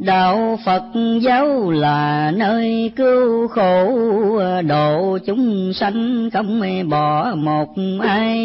Đạo Phật giáo là nơi cứu khổ, độ chúng sanh không bỏ một ai.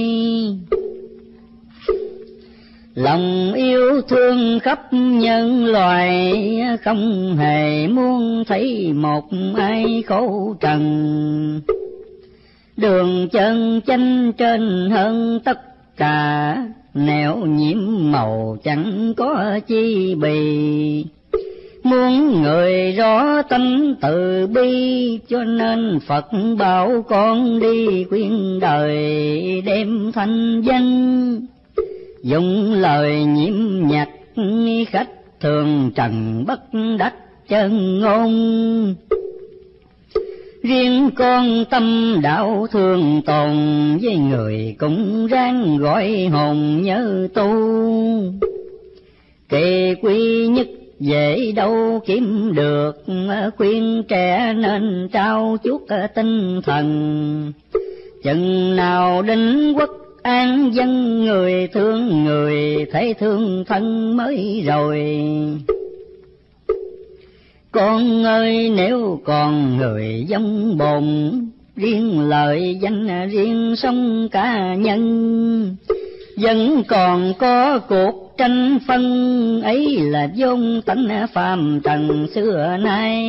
Lòng yêu thương khắp nhân loại, không hề muốn thấy một ai khổ trần. Đường chân chánh trên hơn tất cả, nẻo nhiễm màu chẳng có chi bì. Muốn người rõ tánh từ bi, cho nên Phật bảo con đi khuyên đời đem thanh danh. Dùng lời nhiễm nhạc khách thường trần bất đắc chân ngôn. Riêng con tâm đạo thường tồn, với người cũng ráng gọi hồn nhớ tu. Kỳ quy nhất dễ đâu kiếm được, khuyên trẻ nên trao chuốt tinh thần. Chừng nào định quốc an dân, người thương người thấy thương thân mới rồi. Con ơi nếu còn người giống bồn, riêng lợi danh riêng sống cá nhân. Vẫn còn có cuộc tranh phân, ấy là vốn tánh phàm trần xưa nay.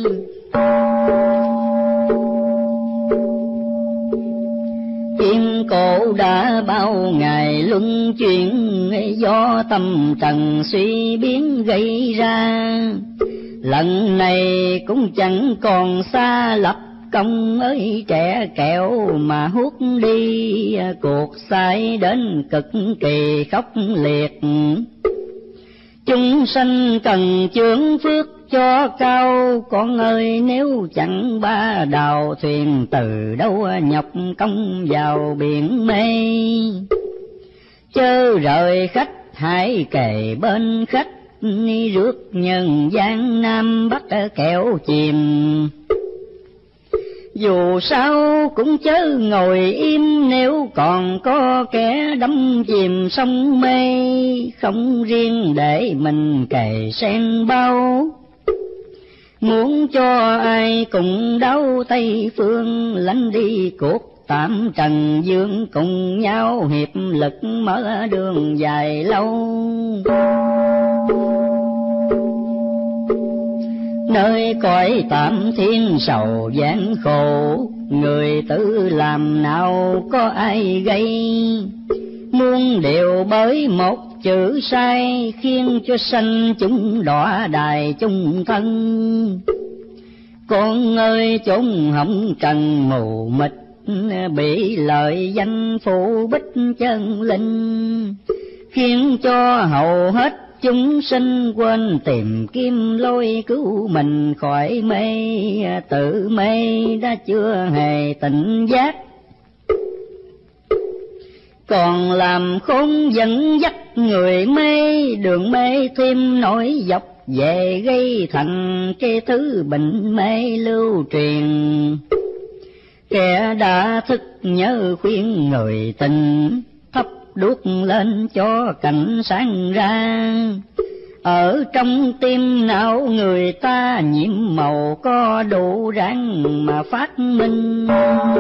Thiên cổ đã bao ngày luân chuyển, do tâm trần suy biến gây ra. Lần này cũng chẳng còn xa lập công ơi trẻ kẹo, mà hút đi cuộc sai đến cực kỳ khốc liệt. Chúng sanh cần chướng phước cho cao, con ơi nếu chẳng ba đào thuyền từ đâu nhọc công vào biển mê. Chớ rời khách hãy kề bên khách, rước nhân gian Nam Bắc kẹo chìm. Dù sao cũng chớ ngồi im, nếu còn có kẻ đắm chìm sông mê. Không riêng để mình kề sen bao, muốn cho ai cùng đau Tây phương. Lánh đi cuộc tạm trần dương, cùng nhau hiệp lực mở đường dài lâu. Nơi cõi tạm thiên sầu gian khổ, người tự làm nào có ai gây. Muôn điều bởi một chữ sai, khiến cho sanh chúng đọa đài chung thân. Con ơi chốn hồng trần mù mịt, bị lợi danh phụ bích chân linh. Khiến cho hầu hết chúng sinh quên tìm kiếm lối cứu mình khỏi mê. Tự mê đã chưa hề tỉnh giác, còn làm khốn dẫn dắt người mê. Đường mê thêm nổi dọc về gây thành cái thứ bệnh mê lưu truyền. Kẻ đã thức nhớ khuyên người tình, thắp đuốc lên cho cảnh sáng ra. Ở trong tim não người ta nhiễm màu có đủ ráng mà phát minh.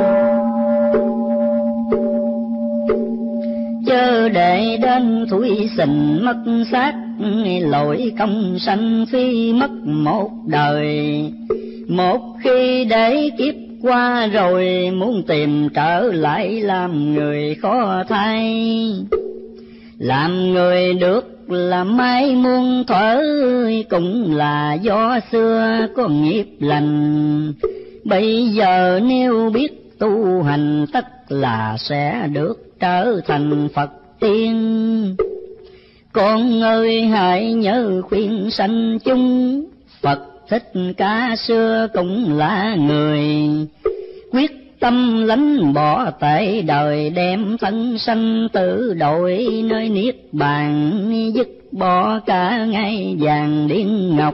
Chớ để đến thủy sình mất xác, lỗi công sanh phi mất một đời. Một khi để kiếp qua rồi, muốn tìm trở lại làm người khó thay. Làm người được làm mai muôn thuở, cũng là do xưa có nghiệp lành. Bây giờ nếu biết tu hành, tất là sẽ được trở thành Phật tiên. Con ơi hãy nhớ khuyên sanh chung, Phật Thích Ca xưa cũng là người. Quyết tâm lánh bỏ tệ đời, đem thân sanh tử đổi nơi niết bàn. Dứt bỏ cả ngai vàng điên ngọc,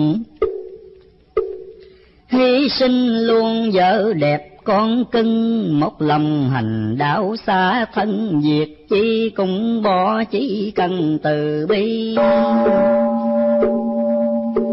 hy sinh luôn vợ đẹp con cưng. Một lòng hành đạo xa thân diệt chi, cũng bỏ chỉ cần từ bi.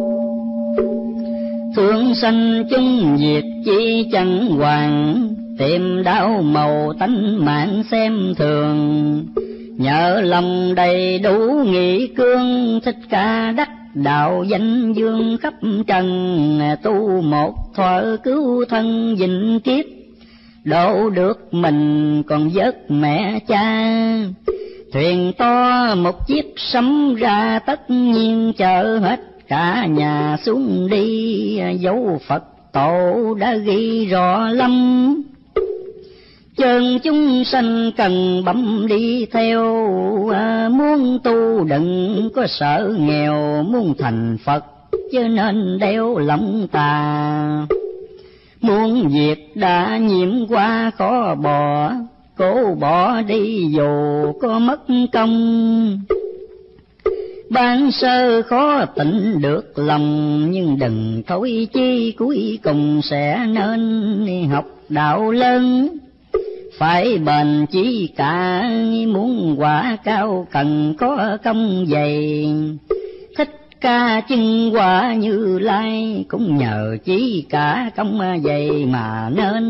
sanh chung diệt chi chẳng hoàng, tìm đau màu tánh mạng xem thường. Nhờ lòng đầy đủ nghị cương, Thích Ca đắc đạo danh dương khắp trần. Tu một thuở cứu thân vĩnh kiếp, độ được mình còn vớt mẹ cha. Thuyền to một chiếc sấm ra, tất nhiên chở hết cả nhà xuống đi. Dấu Phật tổ đã ghi rõ lắm, chân chúng sanh cần bấm đi theo. Muốn tu đừng có sợ nghèo, muốn thành Phật chứ nên đeo lòng tà. Muốn việc đã nhiễm qua khó bỏ, cố bỏ đi dù có mất công. Ban sơ khó tỉnh được lòng, nhưng đừng thối chi cuối cùng sẽ nên học đạo lớn. Phải bền chí cả, muốn quả cao cần có công dày. Thích Ca chứng quả Như Lai, cũng nhờ chí cả công dày mà nên.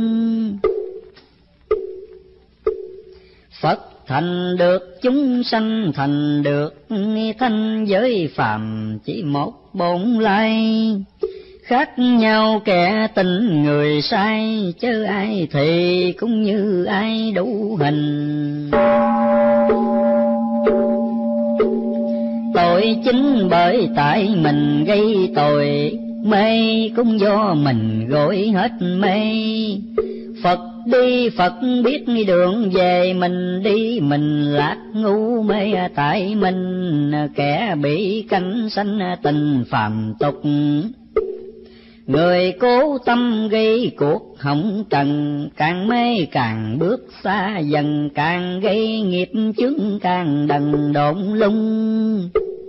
Phật thành được, chúng sanh thành được, thanh giới phàm chỉ một bổn lai. Khác nhau kẻ tình người sai, chớ ai thì cũng như ai đủ hình. Tội chính bởi tại mình gây tội, mê cũng do mình gội hết mê. Phật đi Phật biết đường về, mình đi mình lạc ngu mê tại mình. Kẻ bị cánh sanh tình phàm tục, người cố tâm gây cuộc hỏng trần. Càng mê càng bước xa dần, càng gây nghiệp chướng càng đần độn lung.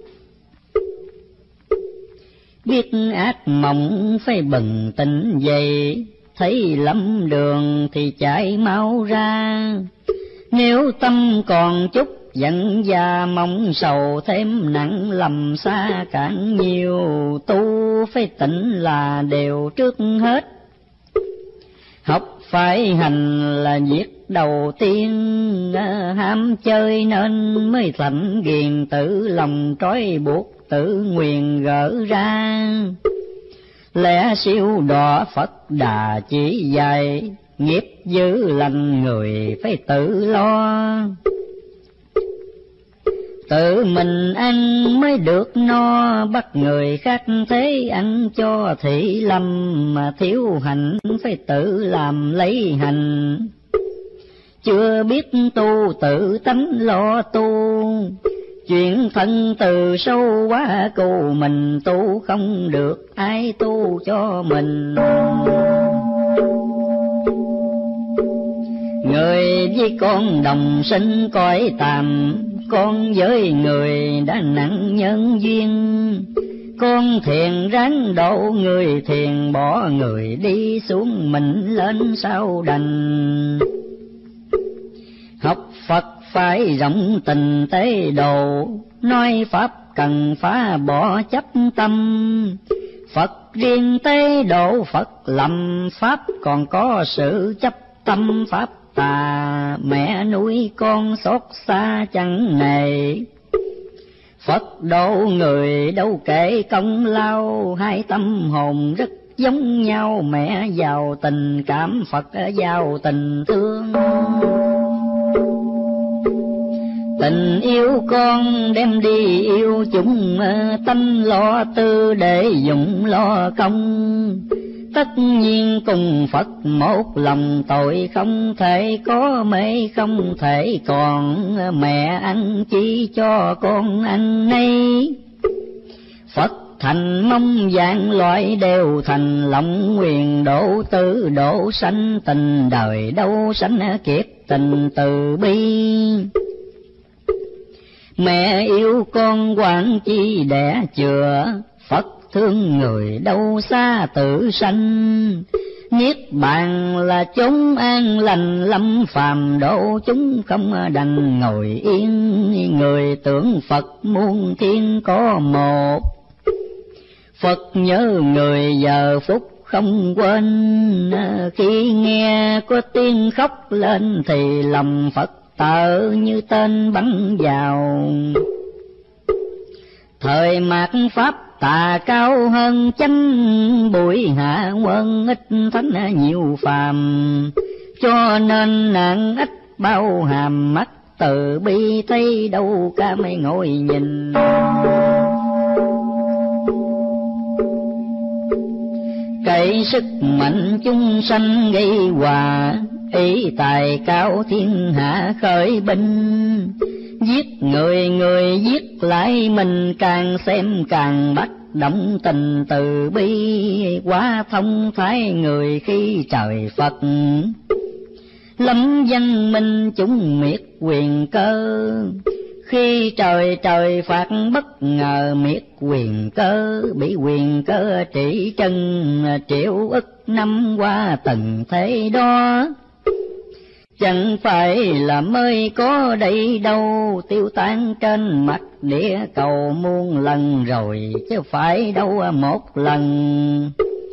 Biết ác mộng phải bừng tỉnh dậy, thấy lắm đường thì chạy mau ra. Nếu tâm còn chút giận và mong sầu thêm nặng, lầm xa càng nhiều. Tu phải tỉnh là đều trước hết, học phải hành là việc đầu tiên. Ham chơi nên mới thành ghiền, tự lòng trói buộc tự nguyện gỡ ra. Lẽ siêu đỏ Phật Đà chỉ dạy, nghiệp dữ lành người phải tự lo. Tự mình ăn mới được no, bắt người khác thế ăn cho thị lâm. Mà thiếu hành phải tự làm lấy hành, chưa biết tu tự tánh lo tu. Chuyện thân từ sâu quá cầu mình, tu không được ai tu cho mình. Người với con đồng sinh cõi tạm, con với người đã nặng nhân duyên. Con thiền ráng độ người thiền, bỏ người đi xuống mình lên sao đành. Học Phật phải rộng tình tế độ, nói Pháp cần phá bỏ chấp tâm. Phật riêng tế độ Phật lầm, Pháp còn có sự chấp tâm Pháp tà. Mẹ nuôi con xót xa chẳng nề, Phật độ người đâu kể công lao. Hai tâm hồn rất giống nhau, mẹ giàu tình cảm, Phật giàu tình thương. Tình yêu con đem đi yêu chúng, tâm lo tư để dụng lo công. Tất nhiên cùng Phật một lòng, tội không thể có mê không thể còn. Mẹ ăn chi cho con ăn nấy, Phật thành mong vạn loại đều thành. Lòng nguyện độ tử độ sanh, tình đời đâu sanh kiếp tình từ bi. Mẹ yêu con quản chi đẻ chừa, Phật thương người đâu xa tự sanh. Niết bàn là chốn an lành, lâm phàm độ chúng không đành ngồi yên. Người tưởng Phật muôn thiên có một, Phật nhớ người giờ phút không quên, khi nghe có tiếng khóc lên thì lòng Phật tợ như tên bắn vào. Thời mạt Pháp tà cao hơn chánh, bụi hạ quân ít thánh nhiều phàm, cho nên nạn ít bao hàm mắt từ bi thấy đâu cả mấy ngồi nhìn. Cậy sức mạnh chúng sanh gây hòa, ý tài cao thiên hạ khởi binh. Giết người người giết lại mình, càng xem càng bắt động tình từ bi. Quá thông thái người khi trời Phật, lâm danh minh chúng miệt quyền cơ. Khi trời phạt bất ngờ miệt quyền cơ, bị quyền cơ trị chân triệu ức năm qua từng thế đó. Chẳng phải là mới có đây đâu, tiêu tan trên mặt địa cầu muôn lần rồi, chứ phải đâu một lần.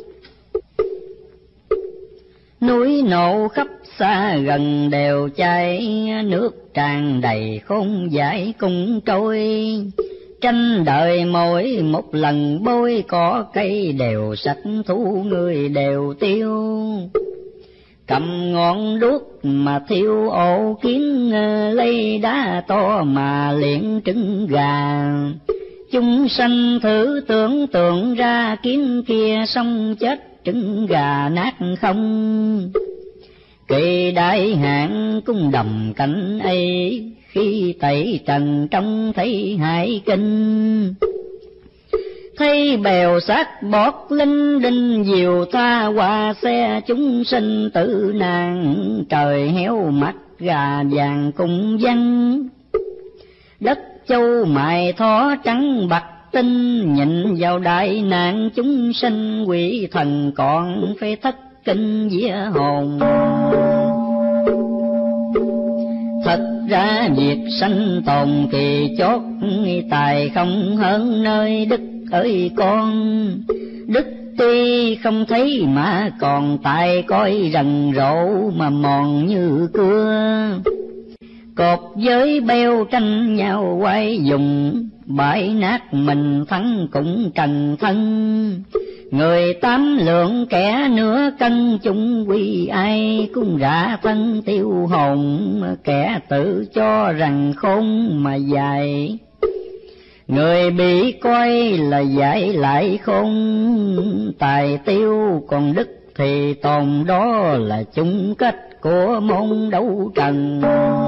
Núi nổ khắp xa gần đều cháy, nước tràn đầy không giải cùng trôi. Tranh đời mỗi một lần bôi, cỏ cây đều sạch thú người đều tiêu. Cầm ngọn đuốc mà thiêu ổ kiến, lấy đá to mà luyện trứng gà. Chúng sanh thử tưởng tượng ra kiến kia xong chết trứng gà nát không. Kỳ đại hạn cung đầm cảnh ấy, khi tẩy trần trông thấy hải kinh. Thấy bèo xác bọt linh đinh diều tha qua xe, chúng sinh tử nạn trời héo mắt gà vàng cùng văng. Đất châu mài thó trắng bạc tinh, nhìn vào đại nạn chúng sinh quỷ thần còn phải thất kinh vía hồn. Thật ra việc sanh tồn kỳ chót, tài không hơn nơi đức ơi con. Đức tuy không thấy mà còn tài coi rần rộ mà mòn như cưa. Cột giới beo tranh nhau quay dùng, bãi nát mình thắng cũng trần thân. Người tám lượng kẻ nửa cân chung quy ai, cũng rã thân tiêu hồn, kẻ tự cho rằng khôn mà dài. Người bị coi là giải lại khôn, tài tiêu còn đức thì tồn, đó là chung kết của môn đấu trần.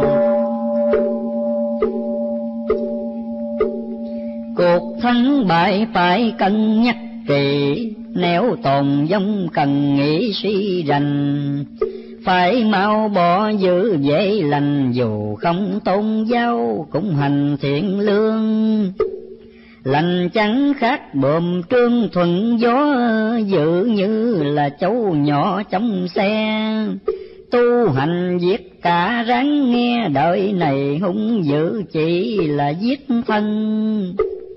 Cuộc thắng bại phải cân nhắc kỳ, nếu tồn vong cần nghĩ suy rành. Phải mau bỏ giữ dễ lành, dù không tôn giáo cũng hành thiện lương. Lành chẳng khác bờm trương thuận gió, dự như là cháu nhỏ trong xe. Tu hành giết cả ráng nghe, đời này hung dữ chỉ là giết thân.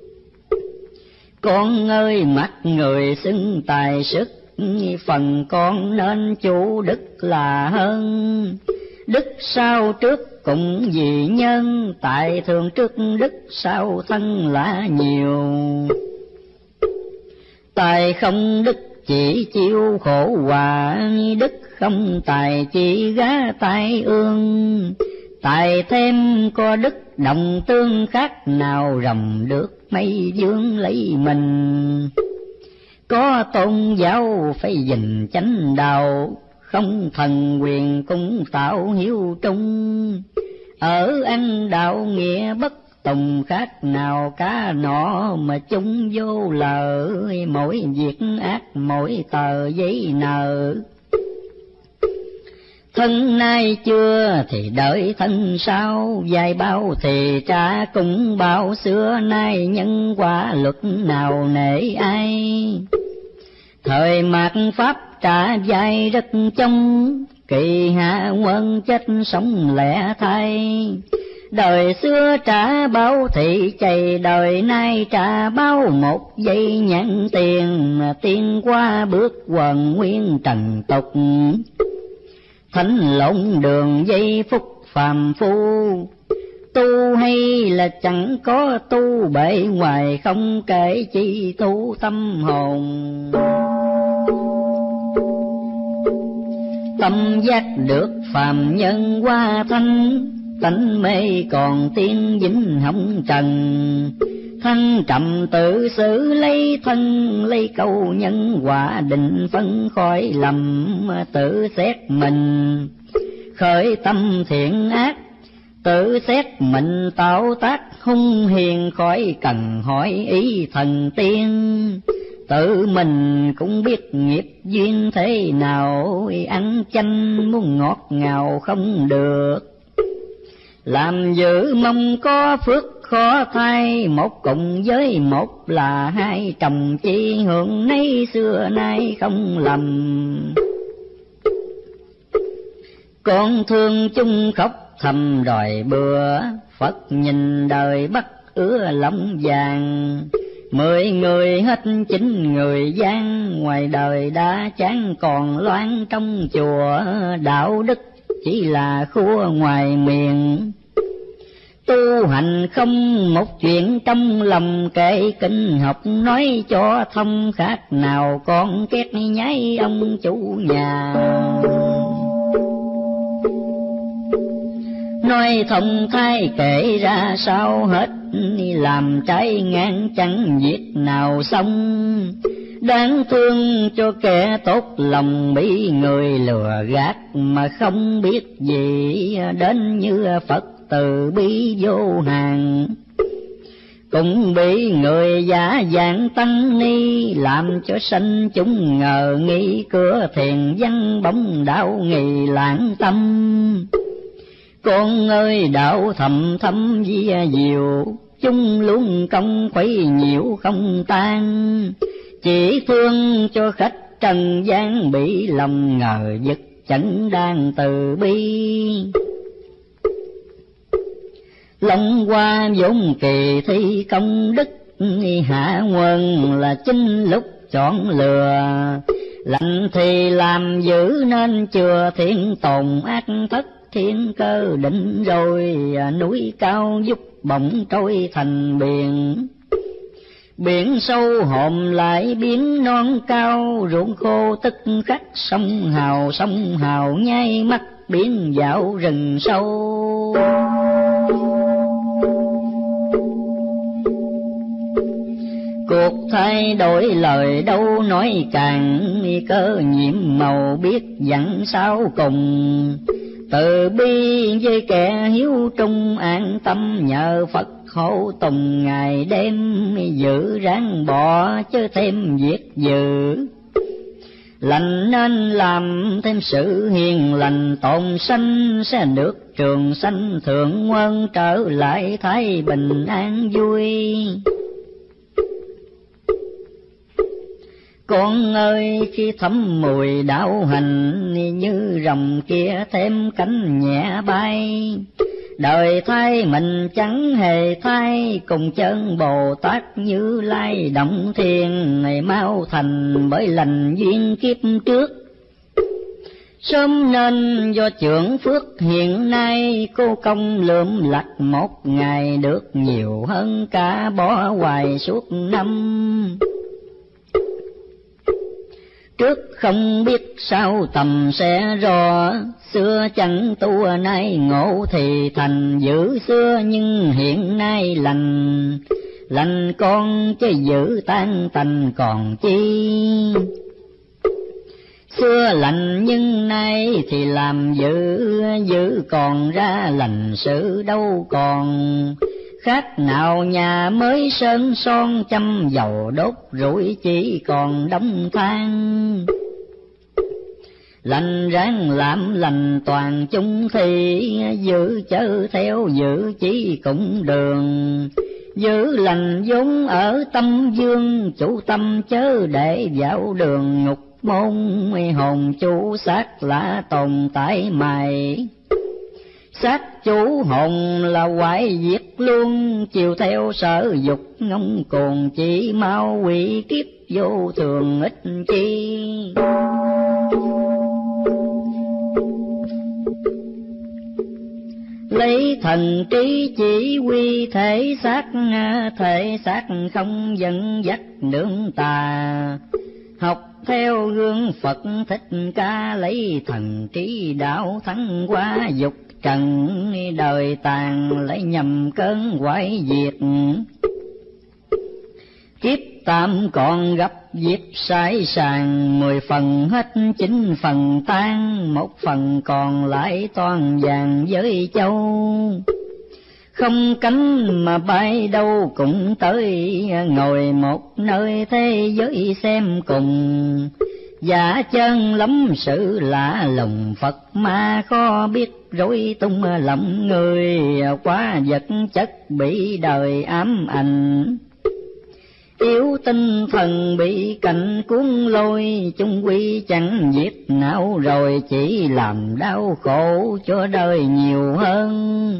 Con ơi mắt người xưng tài sức, phần con nên chủ đức là hơn. Đức sau trước cũng vì nhân, tại thường trước đức sau thân là nhiều. Tài không đức chỉ chịu khổ hòa, đức không tài chỉ gá tai ương. Tài thêm có đức đồng tương, khác nào rồng được mây dương lấy mình. Có tôn giáo phải gìn chánh đạo, không thần quyền cũng tạo hiếu trung. Ở ăn đạo nghĩa bất tùng, khác nào cá nọ mà chung vô lờ. Mỗi việc ác mỗi tờ giấy nợ, thân nay chưa thì đợi thân sau. Dài bao thì trả cũng bao, xưa nay nhân quả luật nào nể ai. Thời mạt Pháp trả dài rất trong, kỳ hạ quân chết sống lẻ thay. Đời xưa trả bao thị chày, đời nay trả bao một giây nhãn tiền. Tiên qua bước quần nguyên trần tục, thánh lộn đường giây phút phàm phu. Tu hay là chẳng có tu, bề ngoài không kể chi tu tâm hồn. Tâm giác được phàm nhân qua thanh, tánh mê còn tiên vĩnh hồng trần. Thanh trầm tự xử lấy thân, lấy câu nhân quả định phân khỏi lầm. Tự xét mình khởi tâm thiện ác, tự xét mình tạo tác hung hiền, khỏi cần hỏi ý thần tiên. Tự mình cũng biết nghiệp duyên thế nào, ăn chanh muốn ngọt ngào không được. Làm dữ mong có phước khó thay, một cùng với một là hai, chồng chi hưởng nấy xưa nay không lầm. Con thương chung khóc thầm đòi bữa, Phật nhìn đời bắt ứa lòng vàng. 10 người hết 9 người gian, ngoài đời đã chán còn loan trong chùa. Đạo đức chỉ là khua ngoài miệng, tu hành không một chuyện trong lòng. Kể kinh học nói cho thông, khác nào con két nháy ông chủ nhà. Nói thông thay kể ra sao hết, làm trái ngang chẳng việc nào xong. Đáng thương cho kẻ tốt lòng, bị người lừa gạt mà không biết gì. Đến như Phật từ bi vô hạn, cũng bị người giả dạng tăng ni. Làm cho sanh chúng ngờ nghi, cửa thiền văn bóng đạo nghi lãng tâm. Con ơi đạo thầm thâm vi diệu, chung luôn công khuấy nhiễu không tan. Chỉ thương cho khách trần gian, bị lòng ngờ vực chẳng đang từ bi. Long qua vốn kỳ thi công đức, hạ nguồn là chính lúc chọn lừa. Lành thì làm giữ nên chừa, thiện tồn ác thất thiên cơ định rồi. Núi cao giúp bỗng trôi thành biển, biển sâu hòm lại biến non cao. Ruộng khô tức khắc sông hào nhai mắt biến dạo rừng sâu. Cuộc thay đổi lời đâu nói càng, cơ nhiệm màu biết dặn sao cùng. Từ bi với kẻ hiếu trung, an tâm nhờ Phật hộ tùng. Ngày đêm giữ ráng bỏ chứ thêm việc dữ, lành nên làm thêm sự hiền lành. Tồn sanh sẽ được trường sanh thượng quân, trở lại thái bình an vui. Con ơi khi thấm mùi đạo hành, như rồng kia thêm cánh nhẹ bay. Đời thay mình chẳng hề thay, cùng chân Bồ Tát Như Lai động thiên. Ngày mau thành bởi lành duyên kiếp trước, sớm nên do trưởng phước hiện nay. Cô công lượm lặt một ngày, được nhiều hơn cả bỏ hoài suốt năm. Trước không biết sao tầm sẽ rõ, xưa chẳng tu nay ngộ thì thành. Giữ xưa nhưng hiện nay lành, lành con chứ giữ tan tành còn chi. Xưa lành nhưng nay thì làm dữ, dữ còn ra lành sự đâu còn. Khác nào nhà mới sơn son, châm dầu đốt rủi chỉ còn đống than. Lành ráng làm lành toàn chung thì, giữ chớ theo giữ chỉ cũng đường. Giữ lành vốn ở tâm dương, chủ tâm chớ để vào đường ngục môn. Hồn chủ xác là tồn tại mày, Sát chủ hồn là hoại diệt luôn, chiều theo sở dục ngông cuồng, chỉ mau quỷ kiếp vô thường ích chi. Lấy thần trí chỉ huy thể xác không dẫn dắt nương tà. Học theo gương Phật Thích Ca, lấy thần trí đạo thắng qua dục trần, đời tàn lấy nhầm cơn hoại diệt. Kiếp tạm còn gặp dịp sai sàng, 10 phần hết 9 phần tan, 1 phần còn lại toàn vàng với châu. Không cánh mà bay đâu cũng tới, ngồi một nơi thế giới xem cùng. Giả chân lắm sự lạ lùng, Phật ma khó biết rối tung lòng người, quá vật chất bị đời ám ảnh. Yếu tinh thần bị cảnh cuốn lôi, chung quy chẳng giết não rồi, chỉ làm đau khổ cho đời nhiều hơn.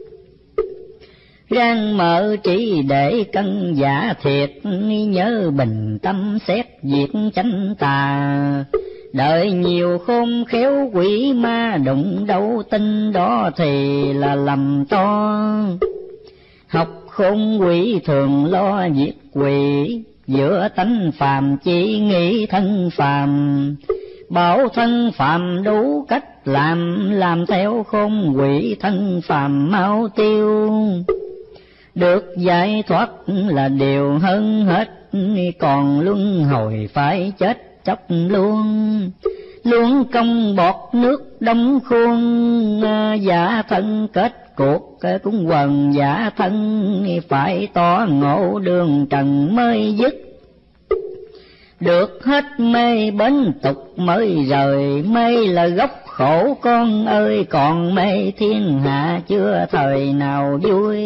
Rang mở trí để cân giả thiệt, nhớ bình tâm xét việc chánh tà. Đợi nhiều khôn khéo quỷ ma đụng đâu tin, đó thì là lầm to. Học khôn quỷ thường lo diệt quỷ, giữa tánh phàm chỉ nghĩ thân phàm. Bảo thân phàm đủ cách làm theo khôn quỷ, thân phàm mau tiêu. Được giải thoát là điều hơn hết, còn luân hồi phải chết chóc luôn. Luôn công bọt nước đóng khuôn, giả thân kết cuộc cũng quần giả thân, phải tỏ ngộ đường trần mới dứt. Được hết mê bến tục mới rời, mê là gốc khổ con ơi, còn mê thiên hạ chưa thời nào vui.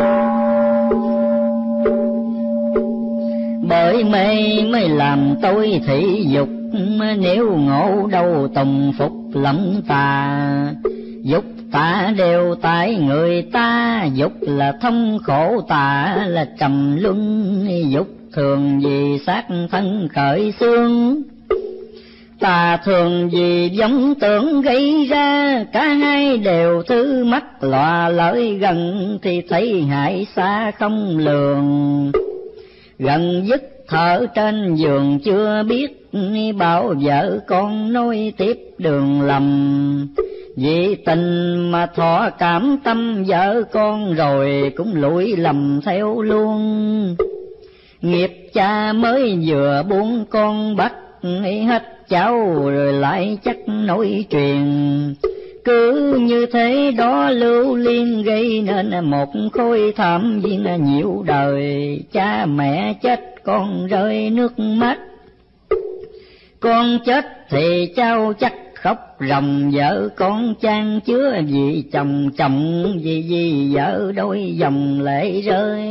Bởi mê mới làm tôi thị dục, nếu ngộ đâu tùng phục lẫm tà. Dục tà đều tại người ta, dục là thông khổ, tà là trầm luân. Dục thường vì xác thân khởi xương, tà thường vì giống tưởng gây ra. Cả hai đều thứ mắt lọa lợi gần, thì thấy hại xa không lường. Gần dứt thở trên giường chưa biết, bảo vợ con nối tiếp đường lầm. Vì tình mà thọ cảm tâm vợ con, rồi cũng lụi lầm theo luôn. Nghiệp cha mới vừa buông con bắt, hết cháu rồi lại chắc nối truyền. Cứ như thế đó lưu liên, gây nên một khối thảm viên nhiều đời. Cha mẹ chết con rơi nước mắt, con chết thì cháu chắc khóc ròng. Vợ con chan chứa vì chồng, chồng vì vợ đôi dòng lệ rơi.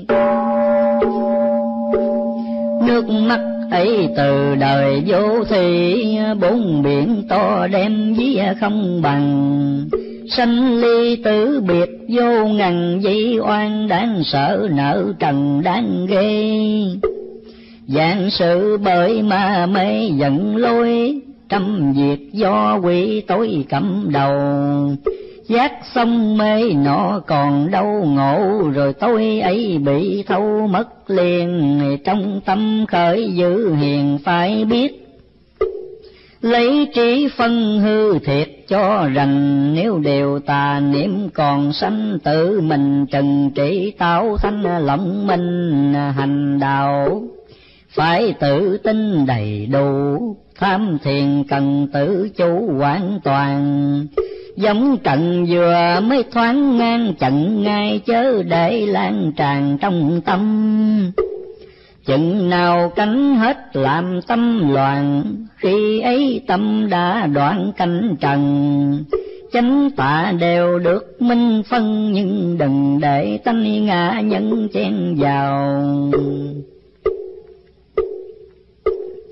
Nước mắt ấy từ đời vô thị, 4 biển to đem ví không bằng. Sanh ly tử biệt vô ngần, dĩ oan đáng sợ, nợ trần đáng ghê. Vạn sự bởi ma mê giận lôi, trăm việc do quỷ tối cầm đầu. Giác xong mê nọ còn đâu ngộ, rồi tôi ấy bị thâu mất liền. Trong tâm khởi dữ hiền phải biết, lấy trí phân hư thiệt cho rành. Nếu đều tà niệm còn sanh, tự mình trần trị tạo thanh lộng minh hành đạo. Phải tự tin đầy đủ, tham thiền cần tự chủ hoàn toàn. Giống trận vừa mới thoáng ngang, trận ngay chớ để lan tràn trong tâm. Chừng nào cánh hết làm tâm loạn, khi ấy tâm đã đoạn cánh trần. Chánh tà đều được minh phân, nhưng đừng để tánh ngã nhân chen vào.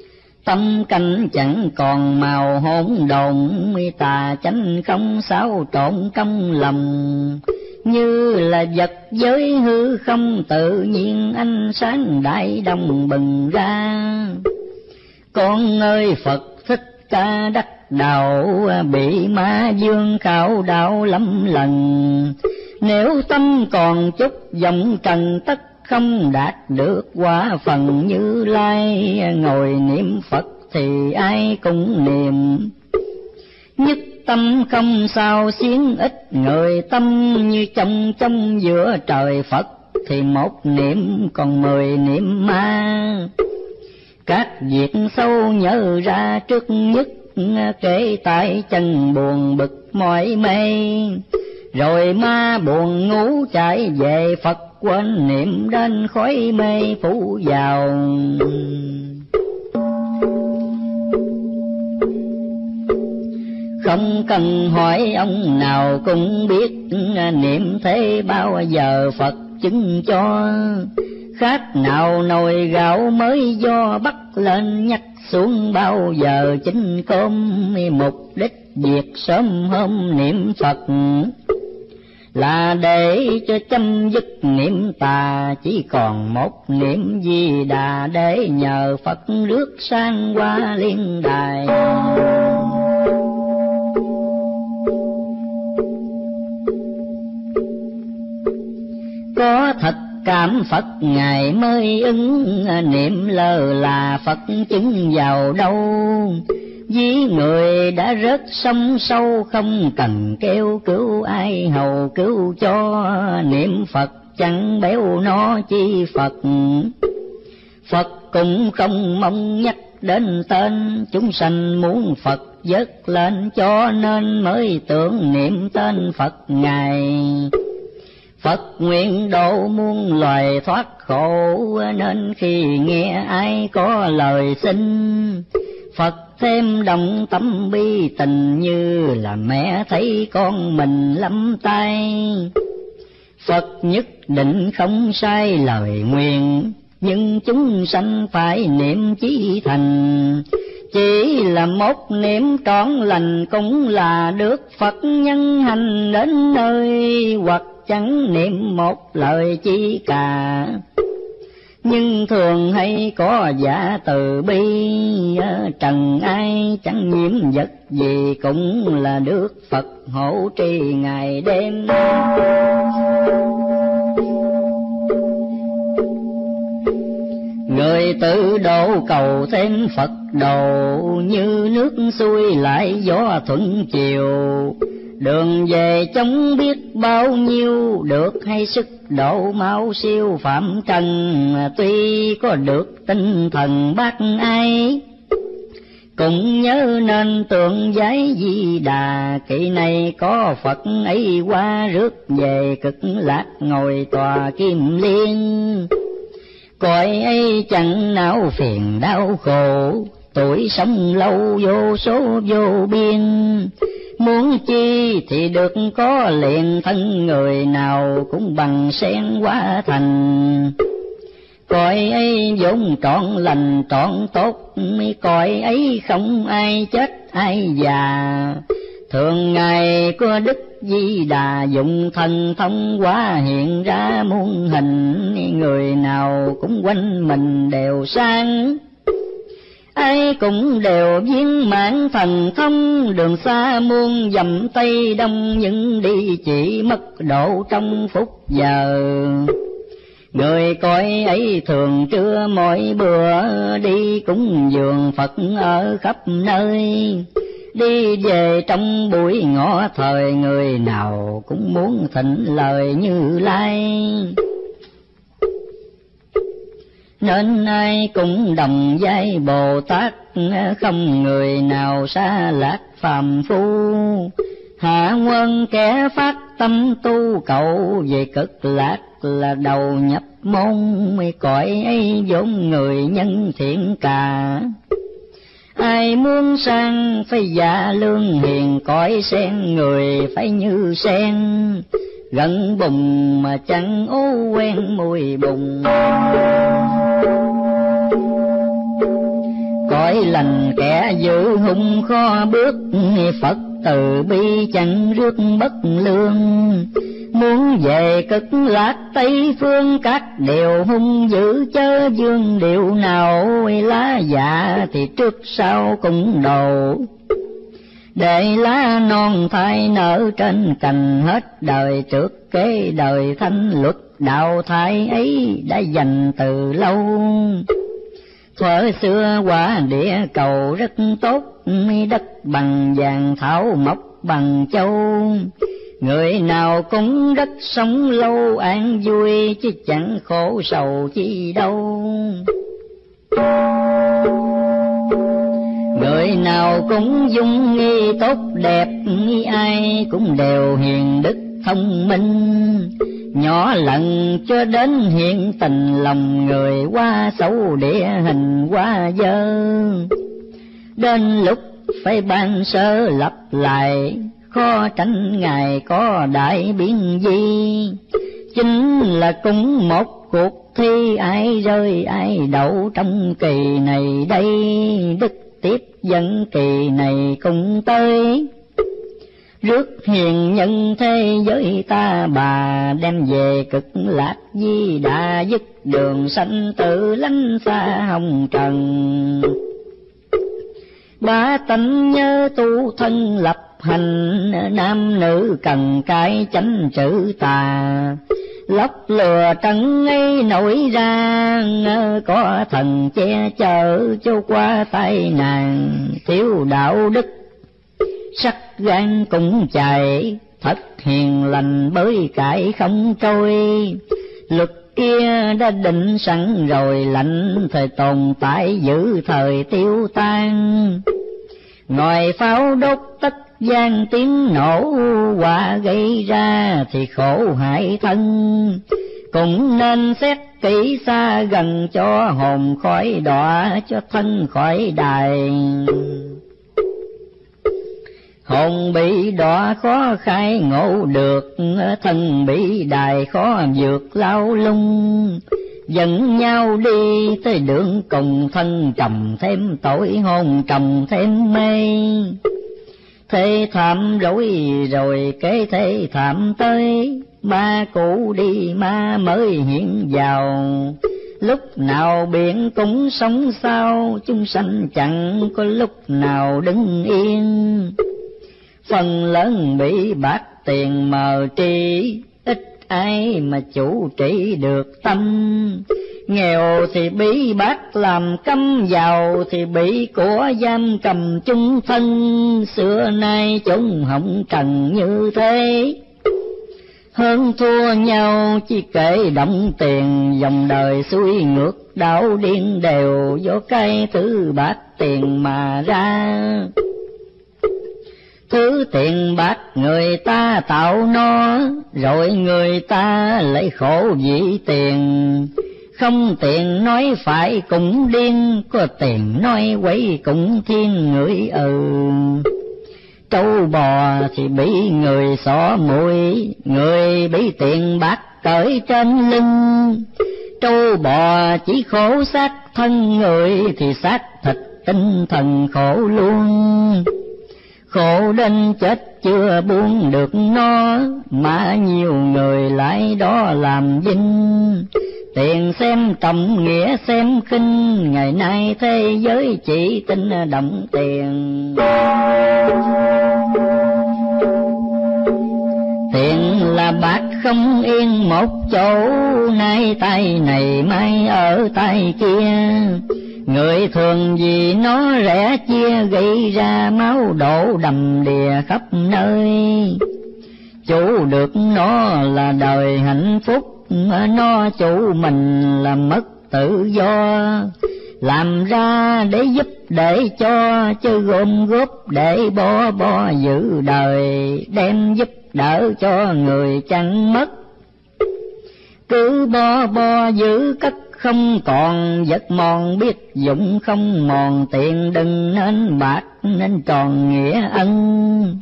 Tâm cảnh chẳng còn màu hỗn độn, tà chánh không xáo trộn trong lòng. Như là vật giới hư không tự nhiên ánh sáng đại đồng bừng ra. Con ơi Phật Thích Ca đắc đạo, bị ma dương khảo đạo lắm lần. Nếu tâm còn chút vọng trần tất không đạt được quả phần Như Lai. Ngồi niệm Phật thì ai cũng niệm, nhất tâm không sao xiến ít người. Tâm như trong giữa trời Phật, thì một niệm còn 10 niệm ma. Các việc sâu nhớ ra trước nhất, kể tại chân buồn bực mỏi mê. Rồi ma buồn ngủ chạy về Phật, quên niệm đến khói mê phủ vào. Không cần hỏi ông nào cũng biết, niệm thế bao giờ Phật chứng cho. Khác nào nồi gạo mới do bắt lên nhắc xuống, bao giờ chính cơm. Mục đích việc sớm hôm niệm Phật, là để cho chấm dứt niệm tà. Chỉ còn một niệm Di Đà, để nhờ Phật rước sang qua liên đài. Có thật cảm Phật Ngài mới ứng, niệm lơ là Phật chứng vào đâu. Ví người đã rớt sông sâu, không cần kêu cứu ai hầu cứu cho. Niệm Phật chẳng béo nó chi Phật, Phật cũng không mong nhắc đến tên. Chúng sanh muốn Phật vớt lên, cho nên mới tưởng niệm tên Phật Ngài. Phật nguyện độ muôn loài thoát khổ, nên khi nghe ai có lời xin, Phật thêm động tâm bi tình. Như là mẹ thấy con mình lắm tay, Phật nhất định không sai lời nguyện. Nhưng chúng sanh phải niệm chí thành, chỉ là một niệm trọn lành, cũng là được Phật nhân hành đến nơi. Hoặc chẳng niệm một lời chi cả, nhưng thường hay có giả từ bi. Trần ai chẳng nhiễm vật gì, cũng là được Phật hộ trì ngày đêm. Người tự độ cầu thêm Phật độ, như nước xuôi lại gió thuận chiều. Đường về chống biết bao nhiêu, được hay sức độ mau siêu phạm trần. Tuy có được tinh thần bác ai, cũng nhớ nên tượng giấy Di Đà. Kỳ này có Phật ấy qua rước về, cực lạc ngồi tòa kim liên. Cõi ấy chẳng não phiền đau khổ, tuổi sống lâu vô số vô biên. Muốn chi thì được có liền, thân người nào cũng bằng sen hóa thành. Cõi ấy vốn trọn lành trọn tốt, cõi ấy không ai chết ai già. Thường ngày có Đức Di Đà dụng thần thông hóa hiện ra muôn hình. Người nào cũng quanh mình đều sang, ai cũng đều viên mãn thần thông. Đường xa muôn dặm Tây Đông, nhưng đi chỉ mất độ trong phút giờ. Người coi ấy thường trưa mỗi bữa, đi cúng dường Phật ở khắp nơi. Đi về trong buổi ngọ thời, người nào cũng muốn thịnh lời Như Lai. Nên ai cũng đồng vai Bồ Tát, không người nào xa lạc phàm phu. Hạ quân kẻ phát tâm tu cầu, về cực lạc là đầu nhập môn. Cõi ấy vốn người nhân thiện cả, ai muốn sang phải dạ lương hiền. Cõi sen người phải như sen, gần bùng mà chẳng ô quen mùi bùng. Cõi lợi lành kẻ giữ hung khó bước, Phật từ bi chẳng rước bất lương. Muốn về Cực Lạc Tây Phương, các điều hung dữ chớ dương điệu nào, lá dạ thì trước sau cũng đồ. Để lá non thai nở trên cành, hết đời trước kế đời thanh luật đạo thai ấy đã dành từ lâu. Thuở xưa quả địa cầu rất tốt, đất bằng vàng thảo mộc bằng châu. Người nào cũng rất sống lâu an vui, chứ chẳng khổ sầu chi đâu. Người nào cũng dung nghi tốt đẹp, ai cũng đều hiền đức thông minh. Nhỏ lần cho đến hiện tình, lòng người quá xấu địa hình quá dơ. Đến lúc phải ban sơ lập lại, khó tránh Ngài có đại biến gì. Chính là cũng một cuộc thi, ai rơi ai đậu trong kỳ này đây. Đức tiếp dẫn kỳ này cũng tới, rước hiền nhân thế giới ta bà, đem về Cực Lạc Di Đà, dứt đường sanh tử lánh xa hồng trần. Ba tánh nhớ tu thân lập hành, nam nữ cần cải chánh trữ tà. Lóc lừa trần ấy nổi ra, có thần che chở cho qua tai nạn. Thiếu đạo đức sắc gan cũng chạy, thật hiền lành bới cải không trôi. Luật kia đã định sẵn rồi, lạnh thời tồn tại giữ thời tiêu tan. Ngòi pháo đốt tất gian tiếng nổ, quả gây ra thì khổ hại thân. Cũng nên xét kỹ xa gần, cho hồn khỏi đọa, cho thân khỏi đài. Hồn bị đọa khó khai ngộ được, thân bị đài khó vượt lao lung. Dẫn nhau đi tới đường cùng, thân trầm thêm tội, hồn trầm thêm mê. Thế thảm rồi kế thế thảm tới, ma cũ đi ma mới hiện vào. Lúc nào biển cũng sống sao, chúng sanh chẳng có lúc nào đứng yên. Phần lớn bị bạc tiền mờ tri, ít ai mà chủ trị được tâm. Nghèo thì bị bác làm câm, giàu thì bị của giam cầm chung thân. Xưa nay chúng hồng trần như thế, hơn thua nhau chỉ kể động tiền. Dòng đời xuôi ngược đảo điên đều, do cái thứ bạc tiền mà ra. Thứ tiền bạc người ta tạo nó, rồi người ta lại khổ vì tiền. Không tiền nói phải cũng điên, có tiền nói quấy cũng thiên người Trâu bò thì bị người xỏ mũi, người bị tiền bạc cởi trên lưng. Trâu bò chỉ khổ xác thân, người thì xác thịt tinh thần khổ luôn. Khổ đến chết chưa buông được nó, mà nhiều người lại đó làm vinh. Tiền xem trọng nghĩa xem khinh, ngày nay thế giới chỉ tin động tiền. Tiền là bạc không yên một chỗ, nay tay này mai ở tay kia. Người thường vì nó rẻ chia, gây ra máu đổ đầm đìa khắp nơi. Chủ được nó là đời hạnh phúc, nó chủ mình là mất tự do. Làm ra để giúp để cho, chứ gom góp để bo giữ đời. Đem giúp đỡ cho người chẳng mất, cứ bo giữ cất không còn. Vật mòn biết dụng không mòn, tiền đừng nên bạc nên tròn nghĩa ân.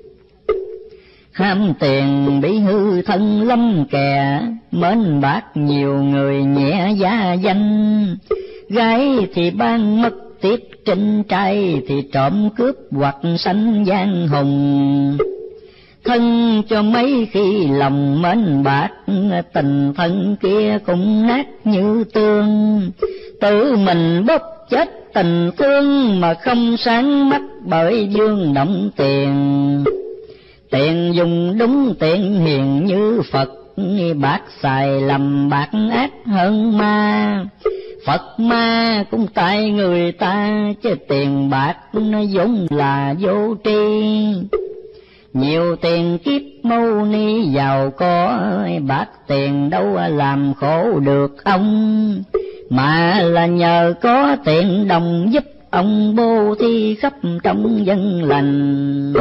Ham tiền bị hư thân lâm kè, mến bạc nhiều người nhẹ giá danh. Gái thì ban mất tiếp trên trai thì trộm cướp hoặc sanh gian hùng. Thân cho mấy khi lòng mến bạc, tình thân kia cũng nát như tương. Tự mình bóp chết tình thương mà không sáng mắt bởi dương động tiền. Tiền dùng đúng tiền hiền như Phật, bạc xài lầm bạc ác hơn ma. Phật ma cũng tại người ta, chứ tiền bạc nó vốn là vô tri. Nhiều tiền kiếp mâu ni giàu có, bạc tiền đâu làm khổ được ông. Mà là nhờ có tiền đồng giúp ông bố thí khắp trong dân lành.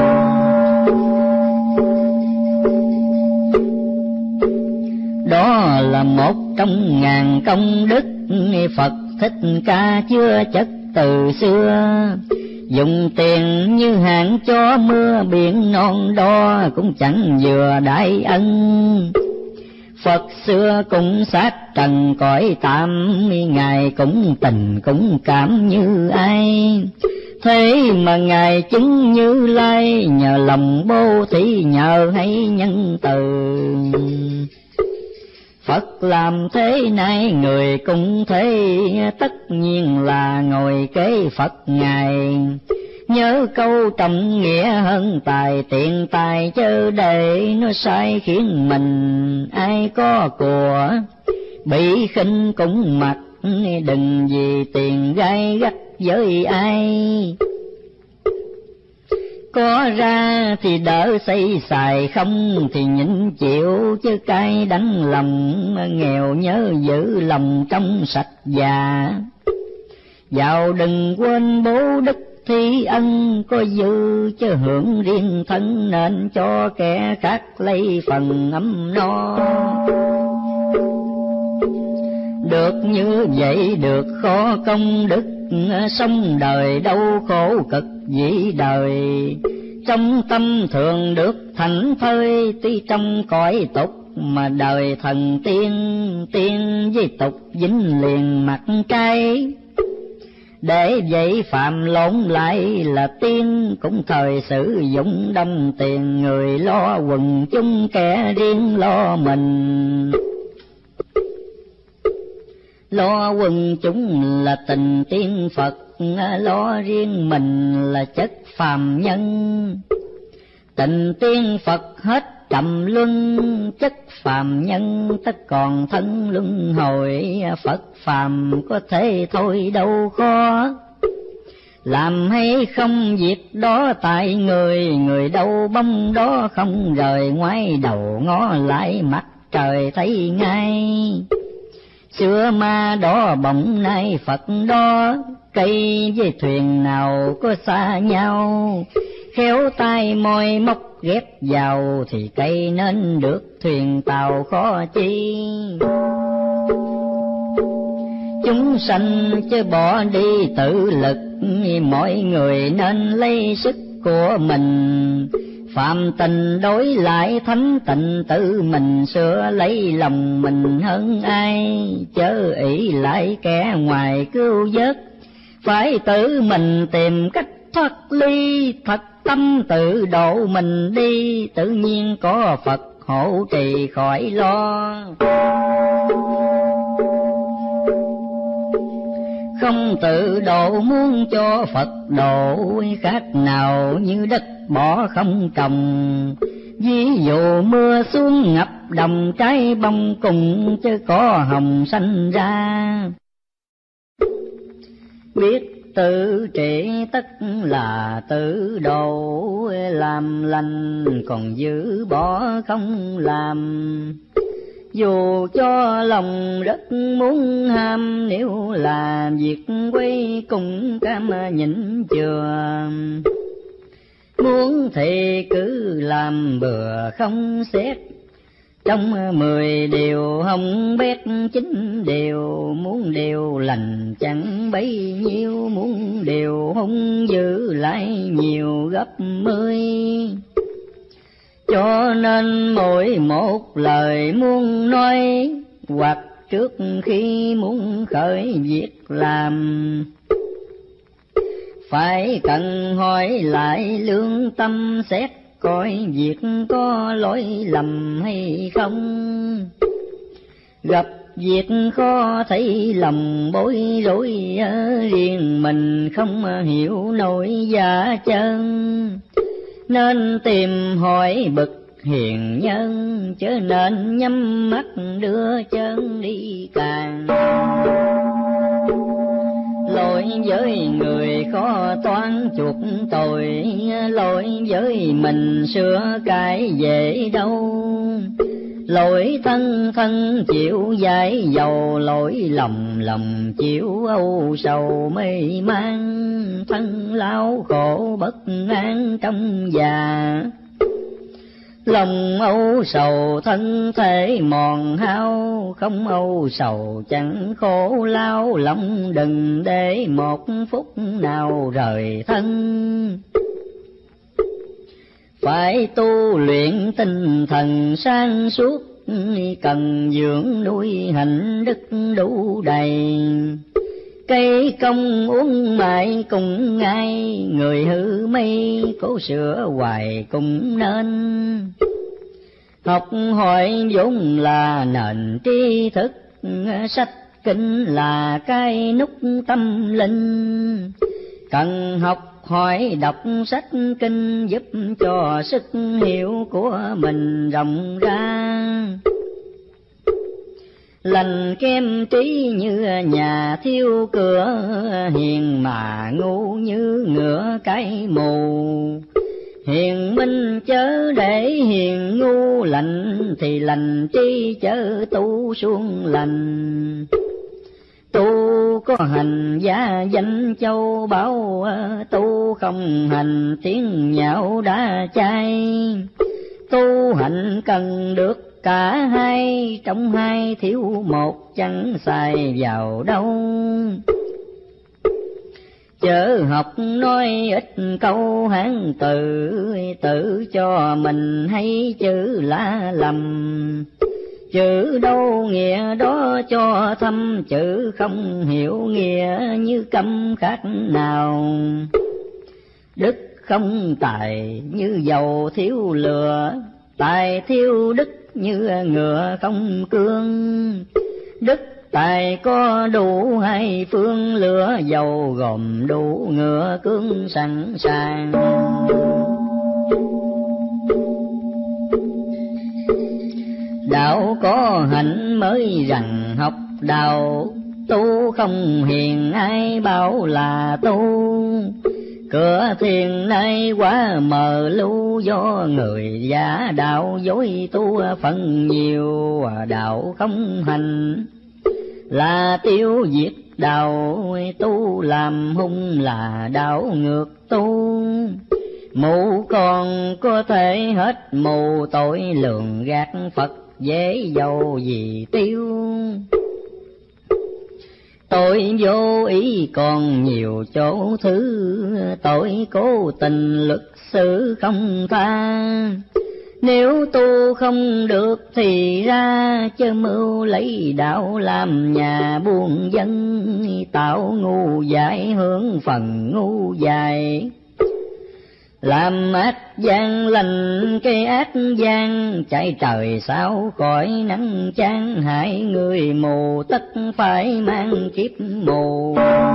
Đó là một trong ngàn công đức Phật Thích Ca chưa chất từ xưa. Dùng tiền như hạn cho mưa biển non đo, cũng chẳng vừa đại ân. Phật xưa cũng sát trần cõi tạm, Ngài cũng tình cũng cảm như ai. Thế mà Ngài chứng Như Lai, nhờ lòng bố thí nhờ hay nhân từ. Phật làm thế này người cũng thế, tất nhiên là ngồi kế Phật Ngài. Nhớ câu trọng nghĩa hơn tài tiền tài, chớ để nó sai khiến mình. Ai có của bị khinh cũng mặc, đừng vì tiền gai gắt với ai. Có ra thì đỡ xây xài, không thì nhịn chịu, chứ cay đắng lòng. Nghèo nhớ giữ lòng trong sạch già. Giàu đừng quên bố đức thi ân, có dư chứ hưởng riêng thân, nên cho kẻ khác lấy phần ấm no. Được như vậy được khó công đức, sống đời đau khổ cực dĩ đời. Trong tâm thường được thảnh thơi, tuy trong cõi tục mà đời thần tiên. Tiên với tục dính liền mặt trái, để vậy phạm lộn lại là tiên. Cũng thời sử dụng đông tiền, người lo quần chúng kẻ riêng lo mình. Lo quần chúng là tình tiên Phật, lo riêng mình là chất phàm nhân. Tình tiên Phật hết trầm luân, chất phàm nhân tất còn thân luân hồi. Phật phàm có thể thôi đâu khó, làm hay không việc đó tại người. Người đâu bông đó không rời, ngoái đầu ngó lại mặt trời thấy ngay. Xưa ma đó bỗng nay Phật đó, cây với thuyền nào có xa nhau. Khéo tay môi móc ghép vào, thì cây nên được thuyền tàu khó chi. Chúng sanh chứ bỏ đi tự lực, mọi người nên lấy sức của mình. Phạm tình đối lại thánh tịnh, tự mình sửa lấy lòng mình hơn ai. Chớ ỷ lại kẻ ngoài cứu vớt, phải tự mình tìm cách thoát ly. Thật tâm tự độ mình đi, tự nhiên có Phật hộ trì khỏi lo. Không tự độ muốn cho Phật độ, khác nào như đất bỏ không trồng. Ví dụ mưa xuống ngập đồng, trái bông cùng chứ có hồng xanh ra. Biết tự trị tất là tự độ, làm lành còn giữ bỏ không làm. Dù cho lòng rất muốn ham, nếu là việc quay cùng cam nhịn chừa. Muốn thì cứ làm bừa không xét, trong 10 điều hông bét 9 điều. Muốn điều lành chẳng bấy nhiêu, muốn điều hung giữ lại nhiều gấp 10. Cho nên mỗi một lời muốn nói, hoặc trước khi muốn khởi việc làm, phải cần hỏi lại lương tâm xét coi việc có lỗi lầm hay không. Gặp việc khó thấy lòng bối rối, riêng mình không hiểu nổi giá chân, nên tìm hỏi bậc hiền nhân, chớ nên nhắm mắt đưa chân đi càng. Lỗi với người khó toán chuộc tội, lỗi với mình sửa cái dễ đâu. Lỗi thân thân chịu dãi dầu, lỗi lòng lòng chịu âu sầu mê man. Thân lao khổ bất an trong già, lòng âu sầu thân thể mòn hao. Không âu sầu chẳng khổ lao, lòng đừng để một phút nào rời thân. Phải tu luyện tinh thần sáng suốt, cần dưỡng nuôi hạnh đức đủ đầy. Cây công uống mãi cùng ngay, người hư mây cố sửa hoài cũng nên. Học hỏi vốn là nền tri thức, sách kinh là cái nút tâm linh. Cần học hỏi đọc sách kinh, giúp cho sức hiểu của mình rộng ra. Lành kem trí như nhà thiêu cửa, hiền mà ngu như ngựa cái mù. Hiền minh chớ để hiền ngu, lành thì lành tri chớ tu suông lành. Tu có hành giá danh châu báu, tu không hành tiếng nhạo đã chai. Tu hành cần được cả hai, trong hai thiếu một chẳng xài vào đâu. Chớ học nói ít câu Hán từ, tự cho mình hay chữ lá lầm. Chữ đâu nghĩa đó cho thâm, chữ không hiểu nghĩa như câm khác nào. Đức không tài như dầu thiếu lửa, tài thiếu đức như ngựa không cương. Đức tài có đủ hai phương, lửa dầu gồm đủ ngựa cương sẵn sàng. Đạo có hạnh mới rằng học đạo, tu không hiền ai bảo là tu. Cửa thiền nay quá mờ lu, do người giả đạo dối tu phần nhiều. Đạo không hành là tiêu diệt đạo, tu làm hung là đạo ngược tu. Mù còn có thể hết mù, tội lường gạt Phật dễ dầu gì tiêu. Tội vô ý còn nhiều chỗ thứ, tội cố tình luật xử không tha. Nếu tu không được thì ra, chớ mưu lấy đạo làm nhà buôn dân. Tạo ngu dại hướng phần ngu dại, làm ác gian lành cái ác gian. Chạy trời sao khỏi nắng chán, hại người mù tất phải mang kiếp mù.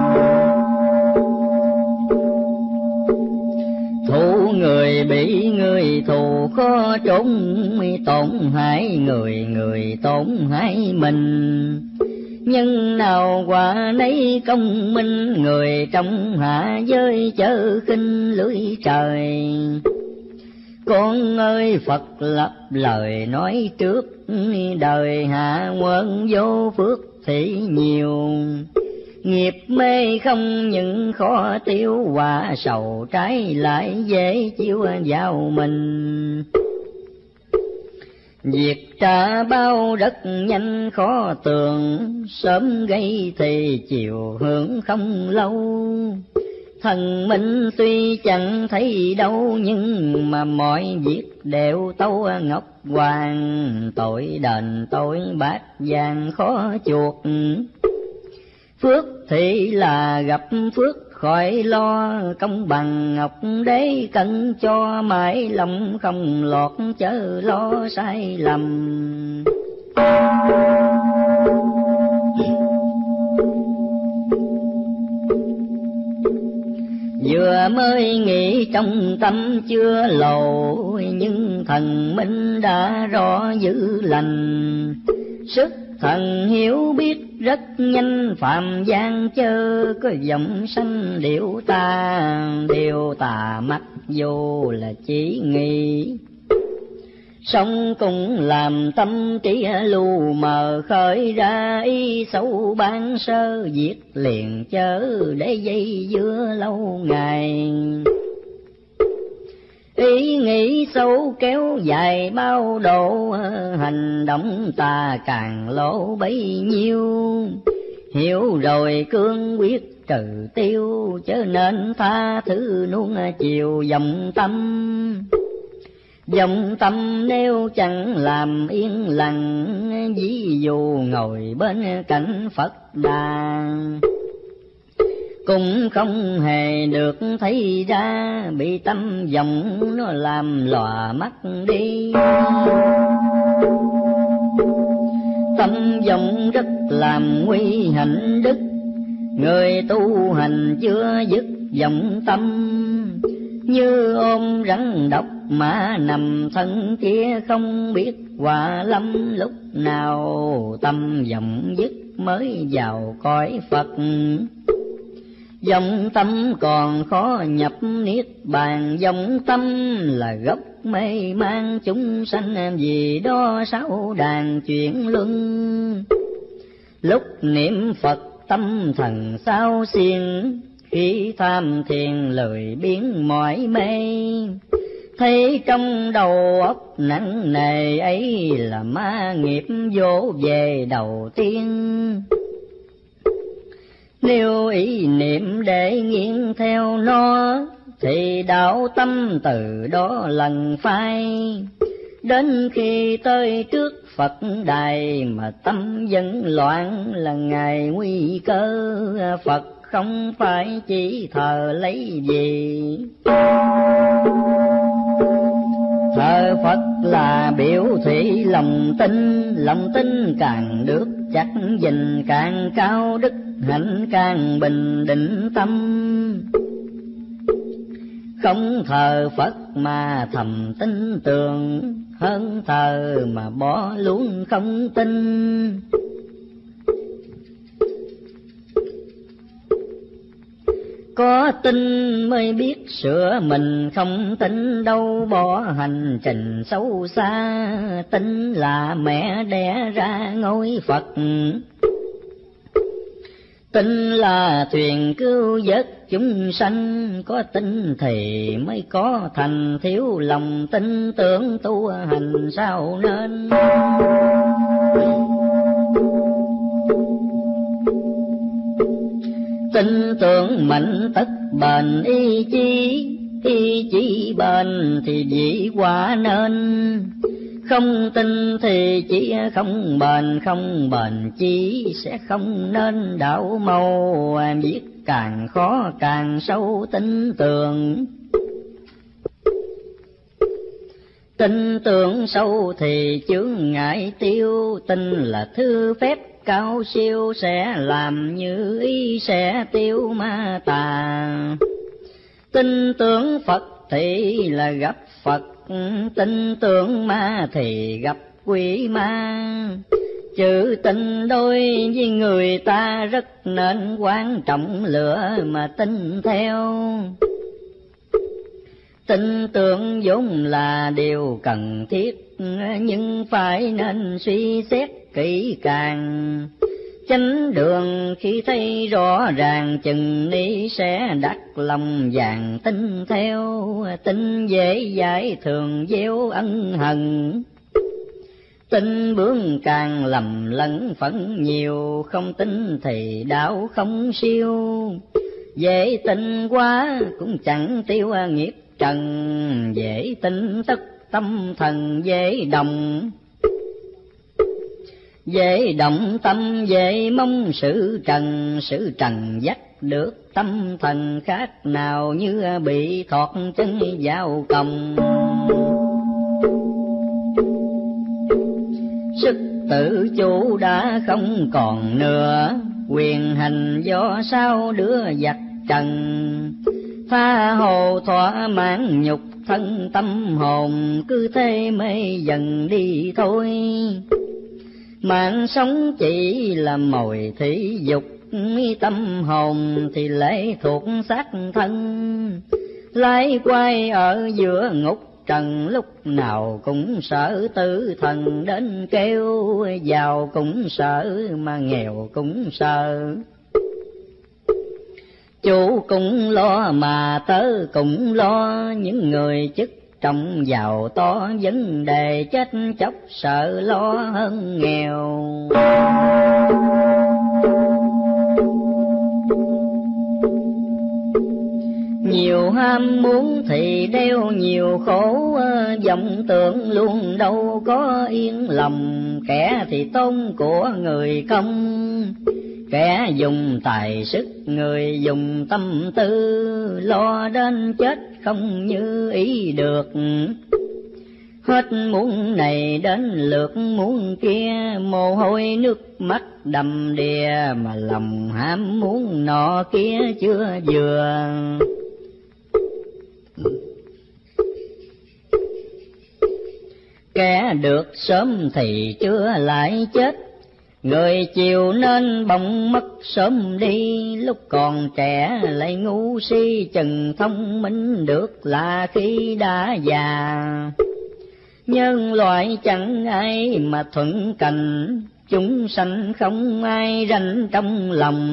Thù người bị người thù khó trốn, tổn hại người người tổn hại mình. nhân nào quả nấy công minh, người trong hạ giới chớ khinh lưỡi trời. Con ơi Phật lập lời nói trước, đời hạ quân vô phước thì nhiều. Nghiệp mê không những khó tiêu, quả sầu trái lại dễ chiếu vào mình. Việc trả bao rất nhanh khó tường, sớm gây thì chiều hưởng không lâu. Thần minh tuy chẳng thấy đâu, nhưng mà mọi việc đều tâu ngọc hoàng. Tội đền tội bát vàng khó chuộc, phước thì là gặp phước khỏi lo, công bằng ngọc đế cân cho, mãi lòng không lọt chớ lo sai lầm. Vừa mới nghĩ trong tâm chưa lộ, nhưng thần minh đã rõ dữ lành. Sức thần hiểu biết rất nhanh, phạm gian chớ có giọng sanh điệu tà mắt vô là chỉ nghĩ. Sống cùng làm tâm trí lu mờ, khởi ra ý xấu ban sơ, diệt liền chớ để dây dưa lâu ngày. Ý nghĩ xấu kéo dài bao độ, hành động ta càng lỗ bấy nhiêu. Hiểu rồi cương quyết trừ tiêu, chớ nên tha thứ nuông chiều dòng tâm. Dòng tâm nếu chẳng làm yên lặng, ví dụ ngồi bên cạnh Phật đàn, cũng không hề được thấy ra, bị tâm vọng nó làm lòa mắt đi. Tâm vọng rất làm nguy hạnh đức, người tu hành chưa dứt vọng tâm. Như ôm rắn độc mà nằm thân kia, không biết quả lâm lúc nào. Tâm vọng dứt mới vào cõi Phật, vọng tâm còn khó nhập niết bàn. Vọng tâm là gốc mê mang chúng sanh, vì đó sáu đàn chuyển luân. Lúc niệm Phật tâm thần sao xiên, khi tham thiền lười biến mỏi mê. Thấy trong đầu óc nặng nề ấy là ma nghiệp vỗ về đầu tiên. Nếu ý niệm để nghiêng theo nó, thì đạo tâm từ đó lần phai. Đến khi tới trước Phật đài mà tâm vẫn loạn, là ngày nguy cơ. Phật không phải chỉ thờ lấy gì, thờ Phật là biểu thị lòng tin càng được chắc gìn, càng cao đức hạnh càng bình định tâm. Không thờ Phật mà thầm tin tưởng, hơn thờ mà bỏ luôn không tin. Có tin mới biết sửa mình, không tin đâu bỏ hành trình xấu xa. Tin là mẹ đẻ ra ngôi Phật, tin là thuyền cứu vớt chúng sanh. Có tin thì mới có thành, thiếu lòng tin tưởng tu hành sao nên. Tin tưởng mạnh tất bền ý chí bền thì dĩ quả nên. Không tin thì chỉ không bền chí sẽ không nên đạo màu. Viết càng khó càng sâu tin tưởng, tin tưởng sâu thì chướng ngại tiêu. Tin là thư phép cao siêu, sẽ làm như ý sẽ tiêu ma tà. Tin tưởng Phật thì là gặp Phật, tin tưởng ma thì gặp quỷ ma. Chữ tin đôi với người ta rất nên quan trọng, lựa mà tin theo. Tin tưởng vốn là điều cần thiết, nhưng phải nên suy xét kỹ càng. Chánh đường khi thấy rõ ràng, chừng ni sẽ đặt lòng vàng tin theo. Tin dễ giải thường gieo ân hận, tin bướng càng lầm lẫn phẫn nhiều. Không tin thì đạo không siêu, dễ tin quá cũng chẳng tiêu nghiệp trần. Dễ tin tất tâm thần dễ đồng, dễ động tâm dễ mong sự trần dắt được tâm thần khác nào như bị thọt chân vào còng. Sức tự chủ đã không còn nữa, quyền hành do sao đứa giặc trần. Tha hồ thỏa mãn nhục thân tâm hồn, cứ thế mê dần đi thôi. Mạng sống chỉ là mồi thị dục, tâm hồn thì lệ thuộc xác thân. Lái quay ở giữa ngục trần, lúc nào cũng sợ tử thần đến kêu. Giàu cũng sợ mà nghèo cũng sợ, chủ cũng lo mà tớ cũng lo. Những người chức trọng giàu to, vấn đề chết chóc sợ lo hơn nghèo. Nhiều ham muốn thì đeo nhiều khổ, vọng tưởng luôn đâu có yên lòng. Kẻ thì tôn của người công, kẻ dùng tài sức người dùng tâm tư. Lo đến chết không như ý được, hết muốn này đến lượt muốn kia. Mồ hôi nước mắt đầm đìa, mà lòng ham muốn nọ kia chưa vừa. Kẻ được sớm thì chưa lại chết, người chiều nên bỗng mất sớm đi. Lúc còn trẻ lại ngu si, chừng thông minh được là khi đã già. Nhân loại chẳng ai mà thuận cành, chúng sanh không ai ranh trong lòng.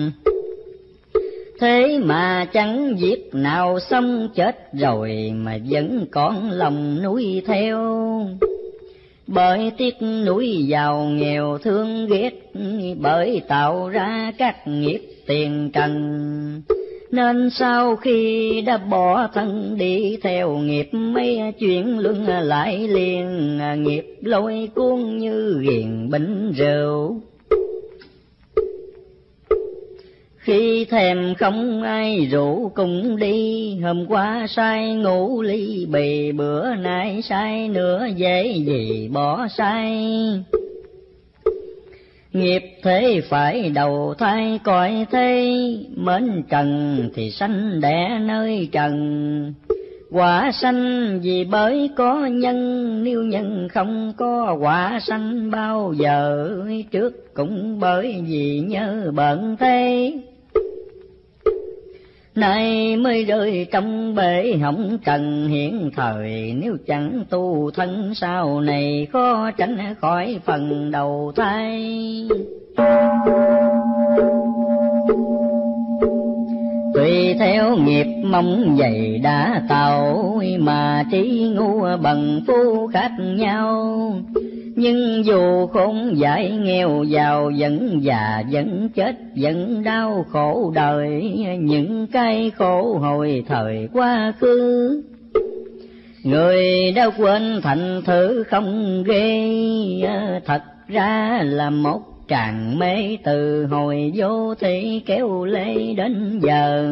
Thế mà chẳng việc nào xong, chết rồi mà vẫn còn lòng nuôi theo. Bởi tiếc nuối giàu nghèo thương ghét, bởi tạo ra các nghiệp tiền trần. Nên sau khi đã bỏ thân đi theo nghiệp, mấy chuyện luân lại liền. Nghiệp lôi cuốn như ghiền bình rượu, khi thèm không ai rủ cùng đi. Hôm qua say ngủ ly bì, bữa nay say nữa dễ gì bỏ say. Nghiệp thế phải đầu thai cõi thế, mến trần thì sanh đẻ nơi trần. Quả sanh vì bởi có nhân, nếu nhân không có quả sanh bao giờ. Trước cũng bởi vì nhớ bận thế, nay mới rơi trong bể hỏng trần hiện thời. Nếu chẳng tu thân sau này, khó tránh khỏi phần đầu thai. Tùy theo nghiệp mong dày đã tạo, mà trí ngu bằng phu khác nhau. Nhưng dù khốn dại nghèo giàu, vẫn già vẫn chết vẫn đau khổ đời. Những cái khổ hồi thời quá khứ, người đã quên thành thử không ghê. Thật ra là một tràng mê, từ hồi vô thị kéo lê đến giờ.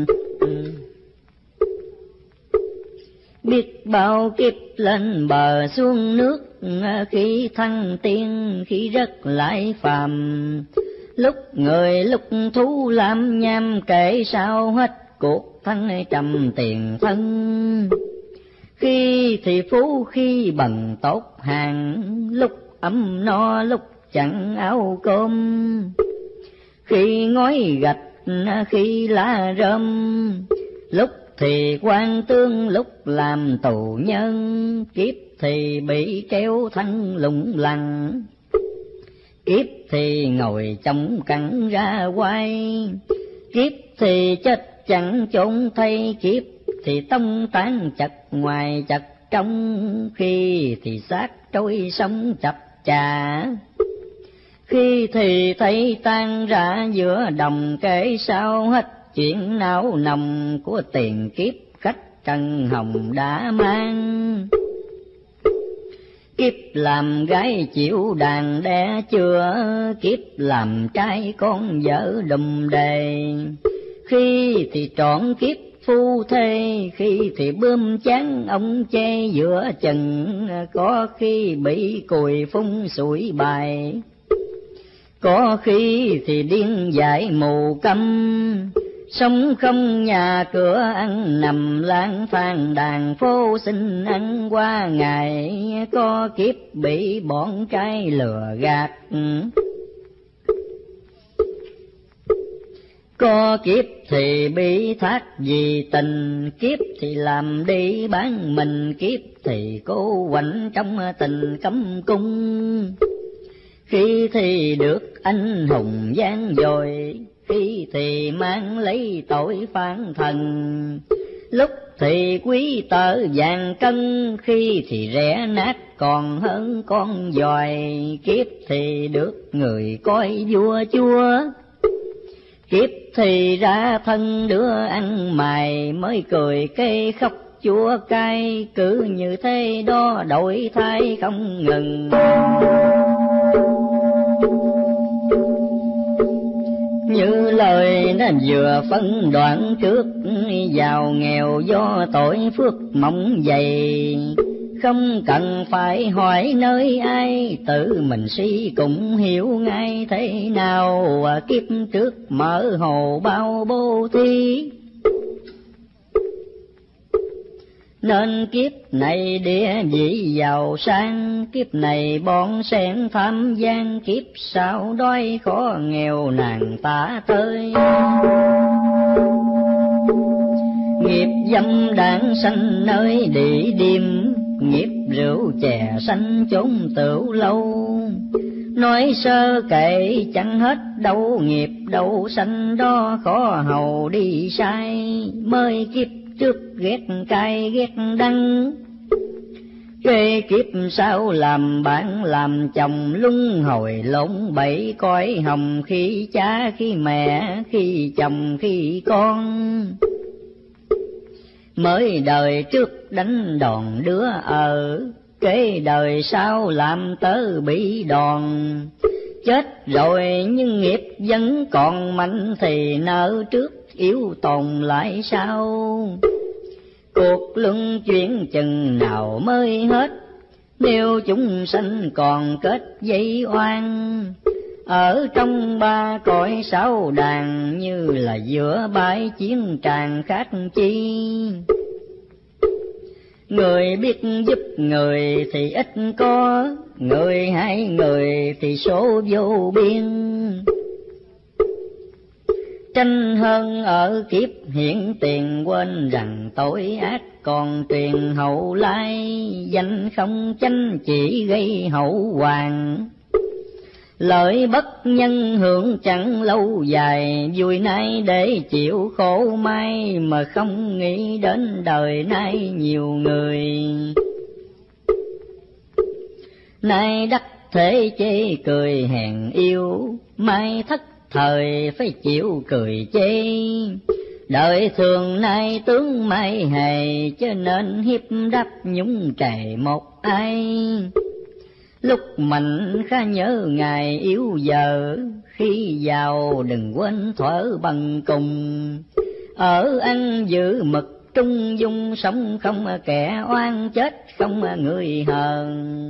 Biết bao kiếp lên bờ xuống nước, khi thăng tiên khi rớt lại phàm. Lúc người lúc thú làm nham, kể sao hết cuộc thân trầm tiền thân. Khi thì phú khi bằng tốt hàng, lúc ấm no lúc chẳng áo cơm. Khi ngói gạch khi lá rơm, lúc thì quan tương lúc làm tù nhân. Kiếp thì bị treo thân lủng lẳng, kiếp thì ngồi trong cắn ra quay. Kiếp thì chết chẳng chốn thay, kiếp thì tông tán chặt ngoài chặt trong. Khi thì xác trôi sông chập chà, khi thì thấy tan rã giữa đồng. Kể sao hết chuyện não nồng của tiền kiếp khách trần hồng đã mang. kiếp làm gái chịu đàn đẻ chưa, kiếp làm trai con vợ đùm đề. Khi thì trọn kiếp phu thê, khi thì bơm chán ông che giữa chừng, có khi bị cùi phun sủi bài, có khi thì điên dại mù câm. Sống không nhà cửa ăn nằm lang thang đàn phố xin ăn qua ngày, có kiếp bị bọn trai lừa gạt. Có kiếp thì bị thác vì tình, kiếp thì làm đi bán mình, kiếp thì cố quạnh trong tình cấm cung. Khi thì được anh hùng gian dội, khi thì mang lấy tội phản thần. Lúc thì quý tợ vàng cân, khi thì rẻ nát còn hơn con giòi. Kiếp thì được người coi vua chúa, kiếp thì ra thân đứa ăn mày, mới cười cây khóc chúa cay, cứ như thế đó đổi thay không ngừng. Như lời nó vừa phân đoạn trước, giàu nghèo do tội phước mỏng dày. Không cần phải hỏi nơi ai, tự mình suy cũng hiểu ngay thế nào. Kiếp trước mở hồ bao bố thí, nên kiếp này địa vị giàu sang. Kiếp này bọn sen tham gian, kiếp sau đói khó nghèo nàng tả tơi. Nghiệp dâm đảng sanh nơi địa điểm, nghiệp rượu chè sanh chốn tửu lâu. Nói sơ kệ chẳng hết đâu, nghiệp đâu sanh đó khó hầu đi sai. Mới kiếp trước ghét cay ghét đắng, kế kiếp sau làm bạn làm chồng, luân hồi lộn bẫy cõi hồng. Khi cha khi mẹ khi chồng khi con, mới đời trước đánh đòn đứa ở, kế đời sau làm tớ bị đòn. Chết rồi nhưng nghiệp vẫn còn mạnh, thì nợ trước yếu tồn lại sau. Cuộc luân chuyển chừng nào mới hết, nếu chúng sanh còn kết dây oan. Ở trong ba cõi sáu đàn, như là giữa bãi chiến tràng khác chi. Người biết giúp người thì ít có, người hại người thì số vô biên. Tranh hơn ở kiếp hiện tiền, quên rằng tội ác còn truyền hậu lai. Danh không chánh chỉ gây hậu hoàng, lợi bất nhân hưởng chẳng lâu dài. Vui nay để chịu khổ mai, mà không nghĩ đến đời nay nhiều người. Nay đắc thế chê cười hèn yêu, mai thất thời phải chịu cười chê. Đời thường nay tướng mai hề, cho nên hiếp đáp nhúng trề một ai. Lúc mạnh khá nhớ ngày yếu giờ, khi giàu đừng quên thuở bằng cùng. Ở ăn giữ mực trung dung, sống không kẻ oan, chết không người hờn.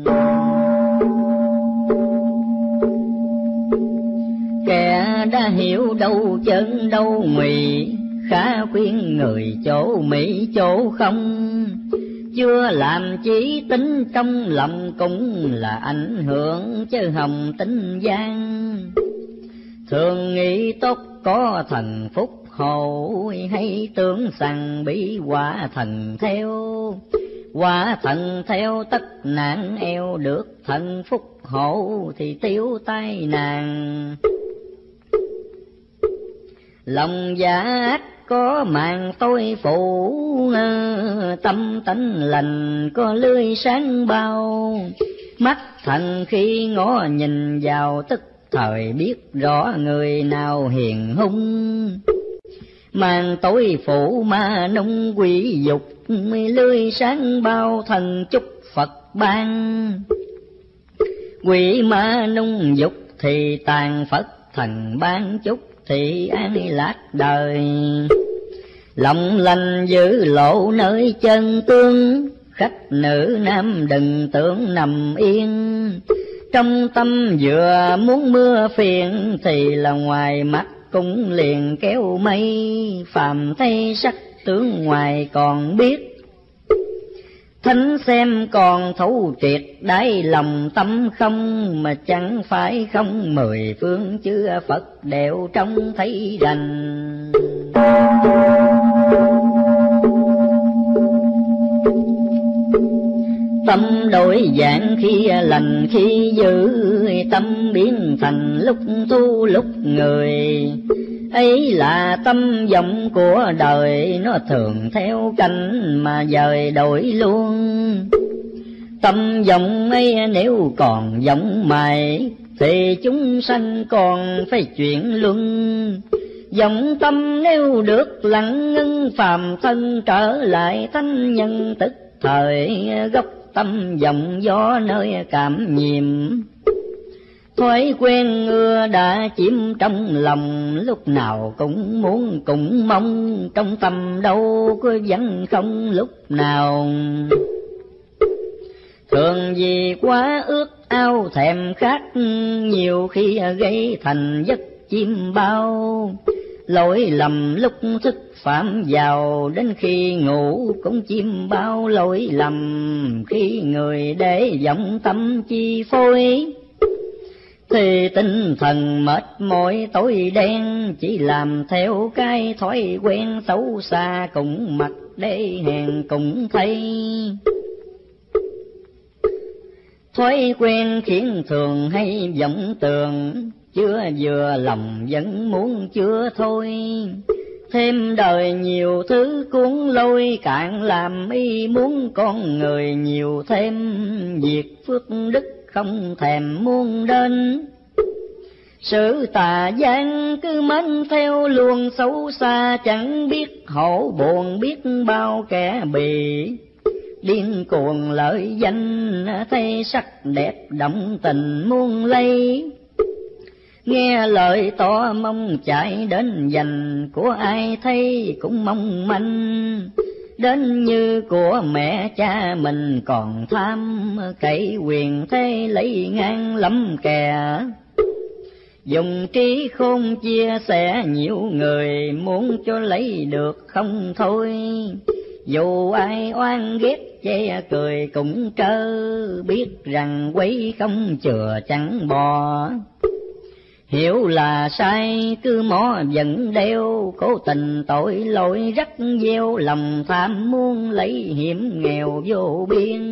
Kẻ đã hiểu đâu chân đâu mì, khá khuyên người chỗ mỹ chỗ không. Chưa làm chí tính trong lòng, cũng là ảnh hưởng chứ hồng tính gian. Thường nghĩ tốt có thần phúc hộ, hay tưởng rằng bị quả thần theo. Quả thần theo tất nạn eo, được thần phúc hộ thì tiêu tai nạn. Lòng giả ác có màn tôi phủ, tâm tánh lành có lưới sáng bao. Mắt thần khi ngó nhìn vào, tức thời biết rõ người nào hiền hung. Màn tối phủ ma nung quỷ dục, lưới sáng bao thần chúc Phật ban. Quỷ ma nung dục thì tàn phất, thần ban chúc thì an lạc đời. Lòng lành giữ lộ nơi chân tương, khách nữ nam đừng tưởng nằm yên. Trong tâm vừa muốn mưa phiền, thì là ngoài mắt cũng liền kéo mây. Phàm thấy sắc tướng ngoài còn biết, thánh xem còn thấu triệt đáy lòng tâm không. Mà chẳng phải không mười phương chư Phật đều trông thấy rành. Tâm đổi dạng khi lành khi dữ, tâm biến thành lúc tu lúc người. Ấy là tâm vọng của đời, nó thường theo canh mà dời đổi luôn. Tâm vọng ấy nếu còn vọng mài, thì chúng sanh còn phải chuyển luân. Vọng tâm nếu được lặng ngưng, phàm thân trở lại thánh nhân tức thời. Gốc tâm vọng gió nơi cảm nhiệm, thói quen ưa đã chiếm trong lòng. Lúc nào cũng muốn cũng mong, trong tâm đâu có vẫn không lúc nào. Thường vì quá ước ao thèm khát, nhiều khi gây thành giấc chim bao. Lỗi lầm lúc thức phạm vào, đến khi ngủ cũng chim bao lỗi lầm. Khi người để vọng tâm chi phối, thì tinh thần mệt mỏi tối đen. Chỉ làm theo cái thói quen xấu xa, cũng mặc để hèn cũng thấy. Thói quen khiến thường hay vọng tưởng, chưa vừa lòng vẫn muốn chưa thôi. Thêm đời nhiều thứ cuốn lôi, cạn làm ý muốn con người nhiều thêm. Việc phước đức không thèm muôn đến, sự tà gian cứ mến theo luồng xấu xa. Chẳng biết hổ buồn biết bao kẻ bị, điên cuồng lợi danh thấy sắc đẹp động tình muôn lây. Nghe lời to mong chạy đến giành, của ai thấy cũng mong manh. Đến như của mẹ cha mình còn tham, cậy quyền thế lấy ngang lắm kè. Dùng trí khôn chia sẻ nhiều người, muốn cho lấy được không thôi. Dù ai oan ghét che cười cũng trơ, biết rằng quấy không chừa chẳng bò. Hiểu là sai cứ mó vẫn đeo, cố tình tội lỗi rắc gieo. Lòng tham muốn lấy hiểm nghèo vô biên.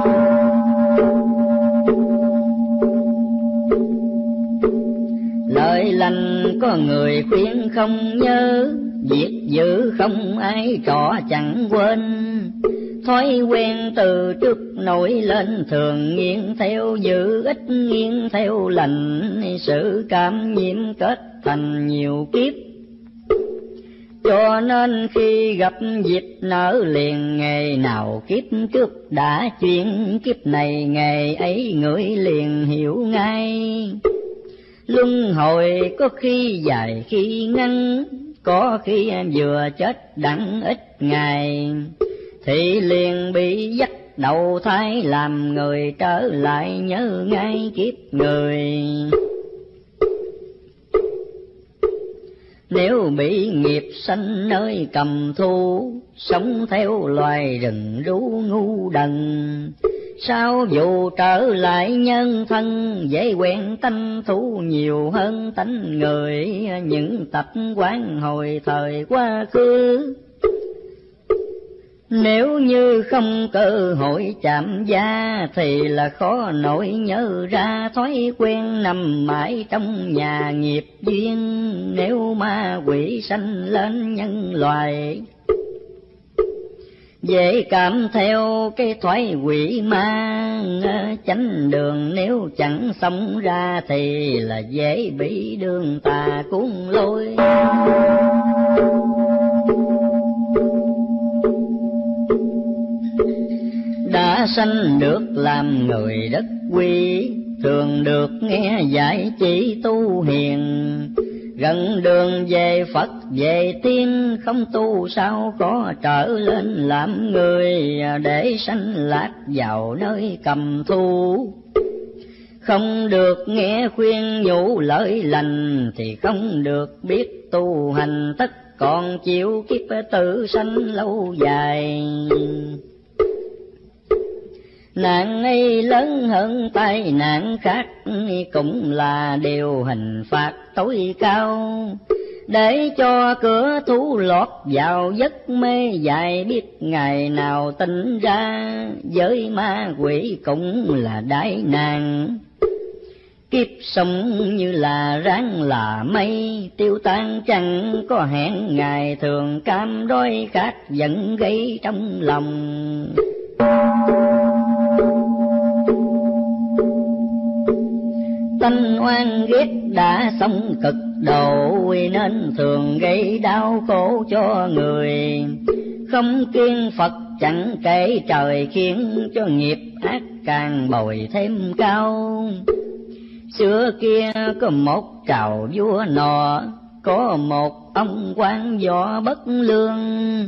Lời lành có người khuyên không nhớ, việc dữ không ai trọ chẳng quên. Thói quen từ trước nổi lên, thường nghiêng theo dữ ít nghiêng theo lành. Sự cảm nhiễm kết thành nhiều kiếp, cho nên khi gặp dịp nở liền. Ngày nào kiếp trước đã chuyện, kiếp này ngày ấy người liền hiểu ngay. Luân hồi có khi dài khi ngắn, có khi vừa chết đặng ít ngày. Thì liền bị dắt đầu thai làm người, trở lại nhớ ngay kiếp người. Nếu bị nghiệp sanh nơi cầm thu, sống theo loài rừng rú ngu đần. Sao dù trở lại nhân thân, dễ quen tánh thú nhiều hơn tánh người. Những tập quán hồi thời quá khứ, nếu như không cơ hội chạm da, thì là khó nổi nhớ ra. Thói quen nằm mãi trong nhà nghiệp duyên, nếu ma quỷ sanh lên nhân loài. Dễ cảm theo cái thói quỷ ma, chánh đường nếu chẳng sống ra, thì là dễ bị đường tà cuốn lôi. Đã sanh được làm người rất quý, thường được nghe dạy chỉ tu hiền. Gần đường về Phật về tiên, không tu sao có trở lên làm người, để sanh lạc vào nơi cầm thu. Không được nghe khuyên nhủ lợi lành, thì không được biết tu hành, tất còn chịu kiếp tử sanh lâu dài. Nạn ấy lớn hơn tai nạn khác, cũng là điều hình phạt tối cao, để cho cửa thú lọt vào giấc mê dài, biết ngày nào tỉnh ra, với ma quỷ cũng là đại nạn. Kiếp sống như là ráng là mây, tiêu tan chẳng có hẹn ngày, thường cam đói khát giận gây trong lòng. Tánh oan ghét đã sống cực độ, nên thường gây đau khổ cho người. Không kiêng Phật chẳng kể trời, khiến cho nghiệp ác càng bồi thêm cao. Xưa kia có một trào vua nọ, có một ông quan võ bất lương.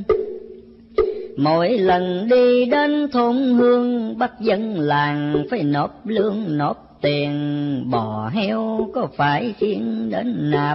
Mỗi lần đi đến thôn hương, bắt dân làng phải nộp lương nộp tiền, bò heo có phải khiến đến nạp.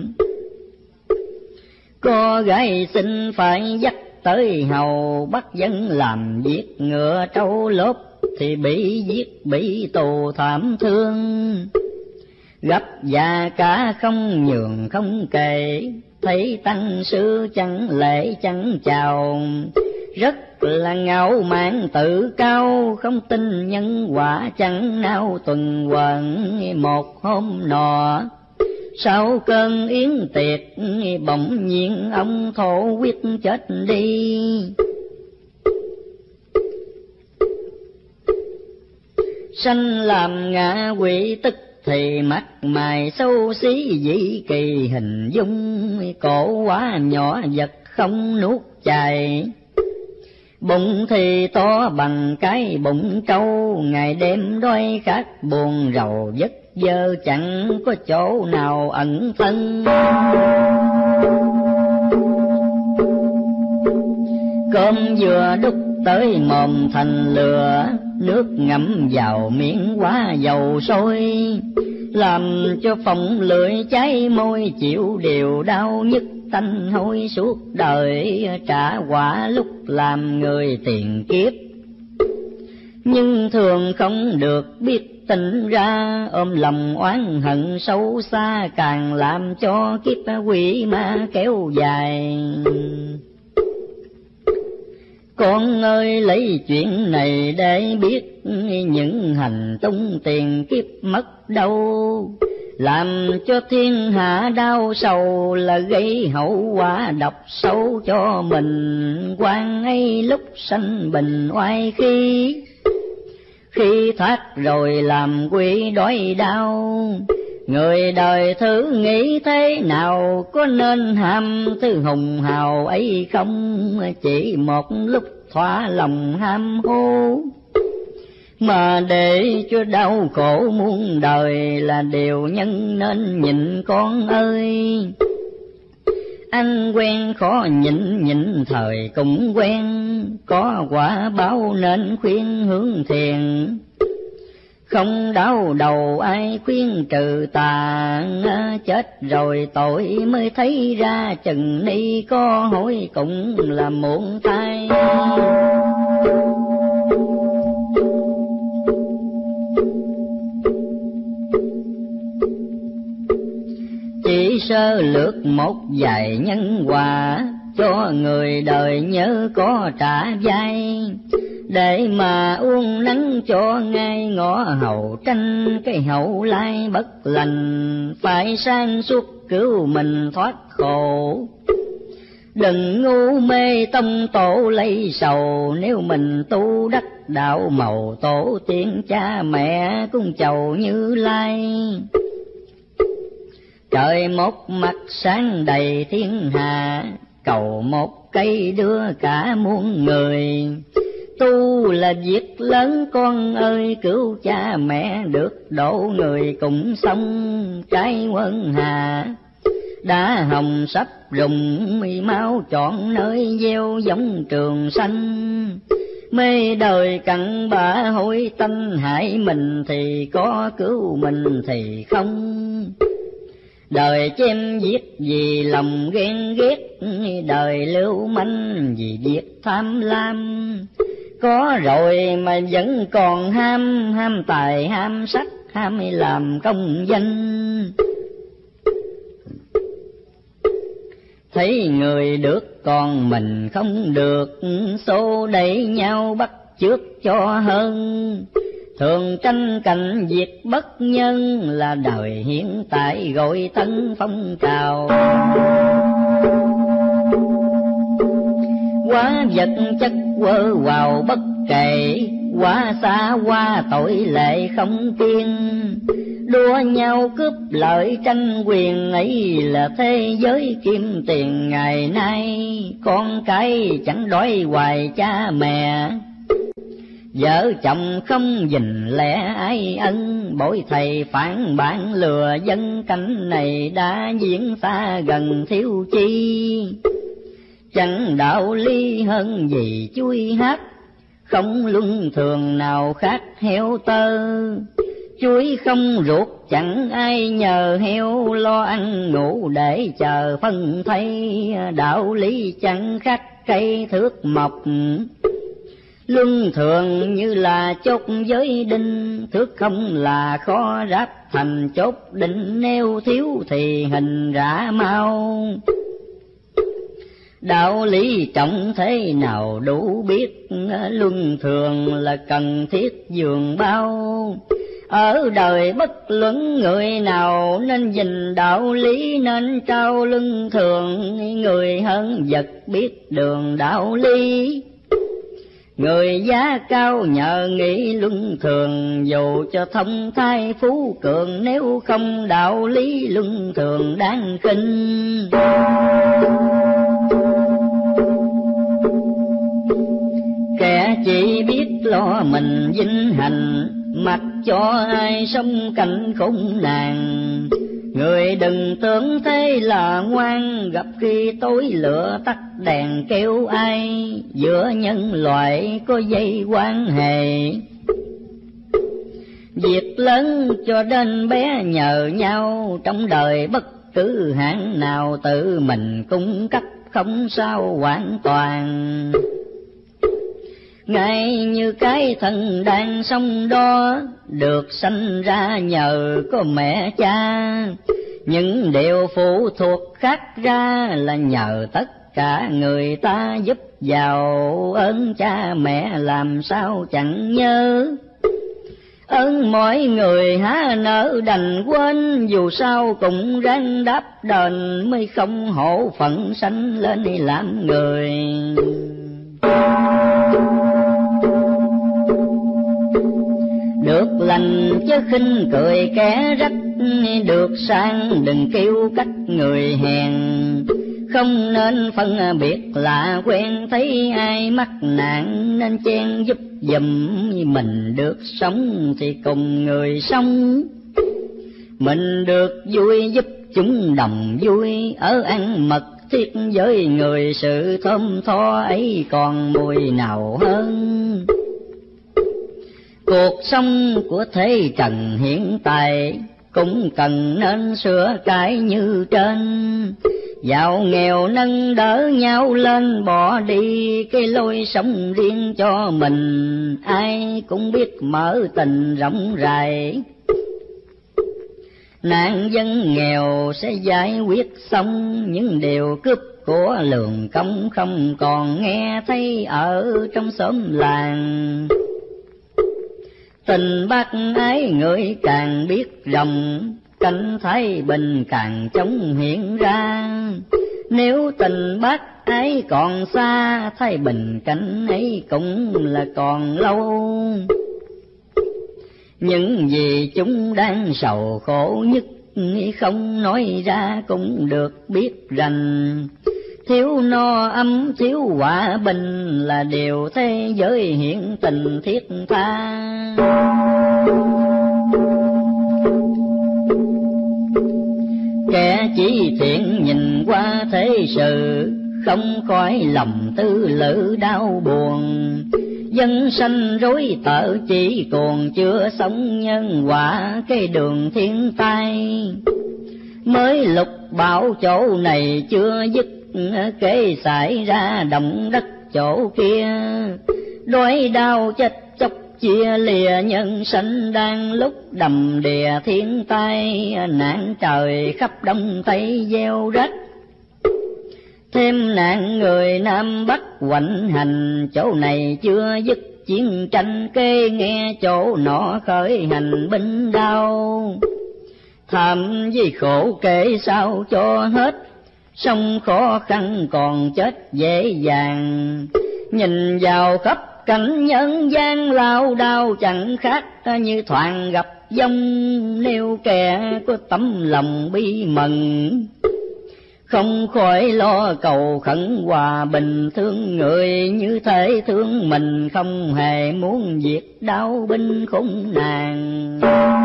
Có gái xin phải dắt tới hầu, bắt dân làm việc ngựa trâu lốp, thì bị giết bị tù thảm thương. Gấp già cả không nhường không kể, thấy tăng sư chẳng lễ chẳng chào. Rất là ngạo mạn tự cao, không tin nhân quả chẳng nào tuần hoàn. Một hôm nọ sau cơn yến tiệc, bỗng nhiên ông thổ huyết chết đi. Sanh làm ngạ quỷ, tức thì mắt mày xấu xí dị kỳ hình dung. Cổ quá nhỏ vật không nuốt chài, bụng thì to bằng cái bụng trâu. Ngày đêm đói khát buồn rầu vất vơ, chẳng có chỗ nào ẩn thân. Cơm vừa đút tới mồm thành lửa, nước ngậm vào miệng quá dầu sôi. Làm cho phồng lưỡi cháy môi, chịu điều đau nhức tanh hôi suốt đời. Trả quả lúc làm người tiền kiếp, nhưng thường không được biết tỉnh ra. Ôm lòng oán hận sâu xa, càng làm cho kiếp quỷ ma kéo dài. Con ơi lấy chuyện này để biết, những hành tung tiền kiếp mất đâu. Làm cho thiên hạ đau sầu, là gây hậu quả độc xấu cho mình. Quan ấy lúc sanh bình oai khi thoát rồi làm quỷ đói đau. Người đời thử nghĩ thế nào, có nên ham thứ hùng hào ấy không? Chỉ một lúc thỏa lòng ham hố, mà để cho đau khổ muôn đời, là điều nhân nên nhịn con ơi. Anh quen khó nhịn, nhịn thời cũng quen, có quả báo nên khuyên hướng thiền. Không đau đầu ai khuyên trừ tà, chết rồi tội mới thấy ra. Chừng ni có hối cũng là muộn thay. Chỉ sơ lược một vài nhân quả, cho người đời nhớ có trả vai. Để mà uống nắng cho ngay ngõ hầu tranh, cái hậu lai bất lành. Phải sang suốt cứu mình thoát khổ, đừng ngu mê tông tổ lấy sầu. Nếu mình tu đắc đạo màu, tổ tiên cha mẹ cung chầu Như Lai. Trời một mặt sáng đầy thiên hạ, cầu một cây đưa cả muôn người. tu là việc lớn con ơi, cứu cha mẹ được độ người cùng sông trái quân hà. Đã hồng sắp rụng máu chọn nơi gieo giống trường xanh. Mê đời cặn bã hối tanh, hại mình thì có cứu mình thì không. Đời chém giết vì lòng ghen ghét, đời lưu manh vì việc tham lam. Có rồi mà vẫn còn ham, ham tài ham sắc, ham làm công danh. Thấy người được còn mình không được, xô đẩy nhau bắt chước cho hơn. Thường tranh cạnh việc bất nhân, là đời hiện tại gọi tân phong trào. Quá vật chất quơ vào bất kể, quá xa qua tội lệ không kiên. Đua nhau cướp lợi tranh quyền, ấy là thế giới kim tiền ngày nay. Con cái chẳng đói hoài cha mẹ, vợ chồng không gìn lẽ ai ân. Bội thầy phản bản lừa dân, cảnh này đã diễn xa gần thiếu chi. Chẳng đạo lý hơn gì chuối hát, không luân thường nào khác heo tơ. Chuối không ruột chẳng ai nhờ, heo lo ăn ngủ để chờ phân thay. Đạo lý chẳng khác cây thước mộc, luân thường như là chốt giới đinh. Thước không là khó ráp thành chốt định, nếu thiếu thì hình rã mau. Đạo lý trọng thế nào đủ biết, luân thường là cần thiết dường bao. Ở đời bất luận người nào, nên gìn đạo lý nên trao luân thường. Người hơn vật biết đường đạo lý, người giá cao nhờ nghĩ luân thường. Dù cho thông thai phú cường, nếu không đạo lý luân thường đáng khinh. Kẻ chỉ biết lo mình vinh hạnh, mặc cho ai sống cảnh khốn nạn. Người đừng tưởng thế là ngoan, gặp khi tối lửa tắt đèn kêu ai. Giữa nhân loại có dây quan hệ, việc lớn cho đến bé nhờ nhau. Trong đời bất cứ hạng nào, tự mình cung cấp không sao hoàn toàn. Ngay như cái thân đang sống đó, được sanh ra nhờ có mẹ cha. Những điều phụ thuộc khác ra, là nhờ tất cả người ta giúp vào. Ơn cha mẹ làm sao chẳng nhớ, ơn mọi người há nỡ đành quên. Dù sao cũng ráng đáp đền, mới không hổ phận sanh lên làm người. Được lành chứ khinh cười kẻ rách, được sang đừng kêu cách người hèn. Không nên phân biệt lạ quen, thấy ai mắc nạn nên chen giúp giùm. Mình được sống thì cùng người sống, mình được vui giúp chúng đồng vui. Ở ăn mật thiết với người, sự thơm tho ấy còn mùi nào hơn. Cuộc sống của thế trần hiện tại, cũng cần nên sửa cái như trên. Giàu nghèo nâng đỡ nhau lên, bỏ đi cái lối sống riêng cho mình. Ai cũng biết mở tình rộng rãi, nạn dân nghèo sẽ giải quyết xong. Những điều cướp của lường công không còn nghe thấy ở trong xóm làng. Tình bác ái người càng biết rộng, cảnh thái bình càng chống hiện ra. Nếu tình bác ái còn xa, thái bình cảnh ấy cũng là còn lâu. Những gì chúng đang sầu khổ nhất, không nói ra cũng được biết rành. thiếu no ấm thiếu hòa bình là điều thế giới hiện tình thiết tha. Kẻ chỉ thiện nhìn qua thế sự, không khỏi lòng tư lự đau buồn. Dân sanh rối tợ chỉ còn chưa sống nhân quả cái đường thiên tai. Mới lục bảo chỗ này chưa dứt, kể xảy ra động đất chỗ kia. Đói đau chết chóc chia lìa nhân sanh, đang lúc đầm đìa thiên tai. Nạn trời khắp đông tây gieo rách, thêm nạn người Nam Bắc hoành hành. Chỗ này chưa dứt chiến tranh kê, nghe chỗ nọ khởi hành binh đao. Thầm vì khổ kể sao cho hết, sống khó khăn còn chết dễ dàng. Nhìn vào khắp cảnh nhân gian lao đao, chẳng khác như thoảng gặp dông. Nếu kẻ có tấm lòng bi mẫn, không khỏi lo cầu khẩn hòa bình. Thương người như thể thương mình, không hề muốn diệt đau binh khốn nạn.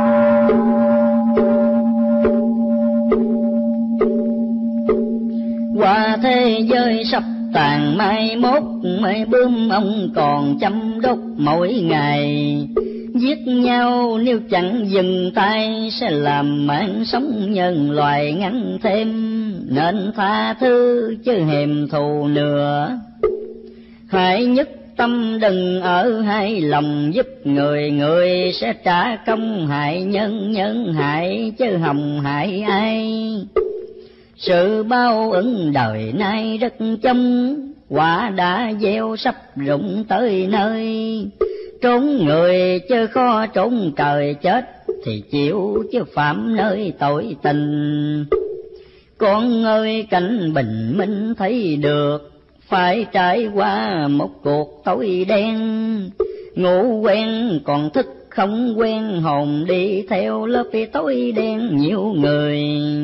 Qua thế giới sắp tàn mai mốt, mây bướm ông còn chăm đốt mỗi ngày. Giết nhau nếu chẳng dừng tay, sẽ làm mạng sống nhân loại ngắn thêm. Nên tha thứ chứ hèm thù nữa, hãy nhất tâm đừng ở hai lòng. Giúp người người sẽ trả công, hại nhân nhân hại chứ hồng hại ai. Sự bao ứng đời nay rất chông, quả đã gieo sắp rụng tới nơi. Trốn người chứ khó trốn trời, chết thì chịu chứ phạm nơi tội tình. Con ơi cảnh bình minh thấy được, phải trải qua một cuộc tối đen. Ngủ quen còn thức không quen, hồn đi theo lớp tối đen nhiều người.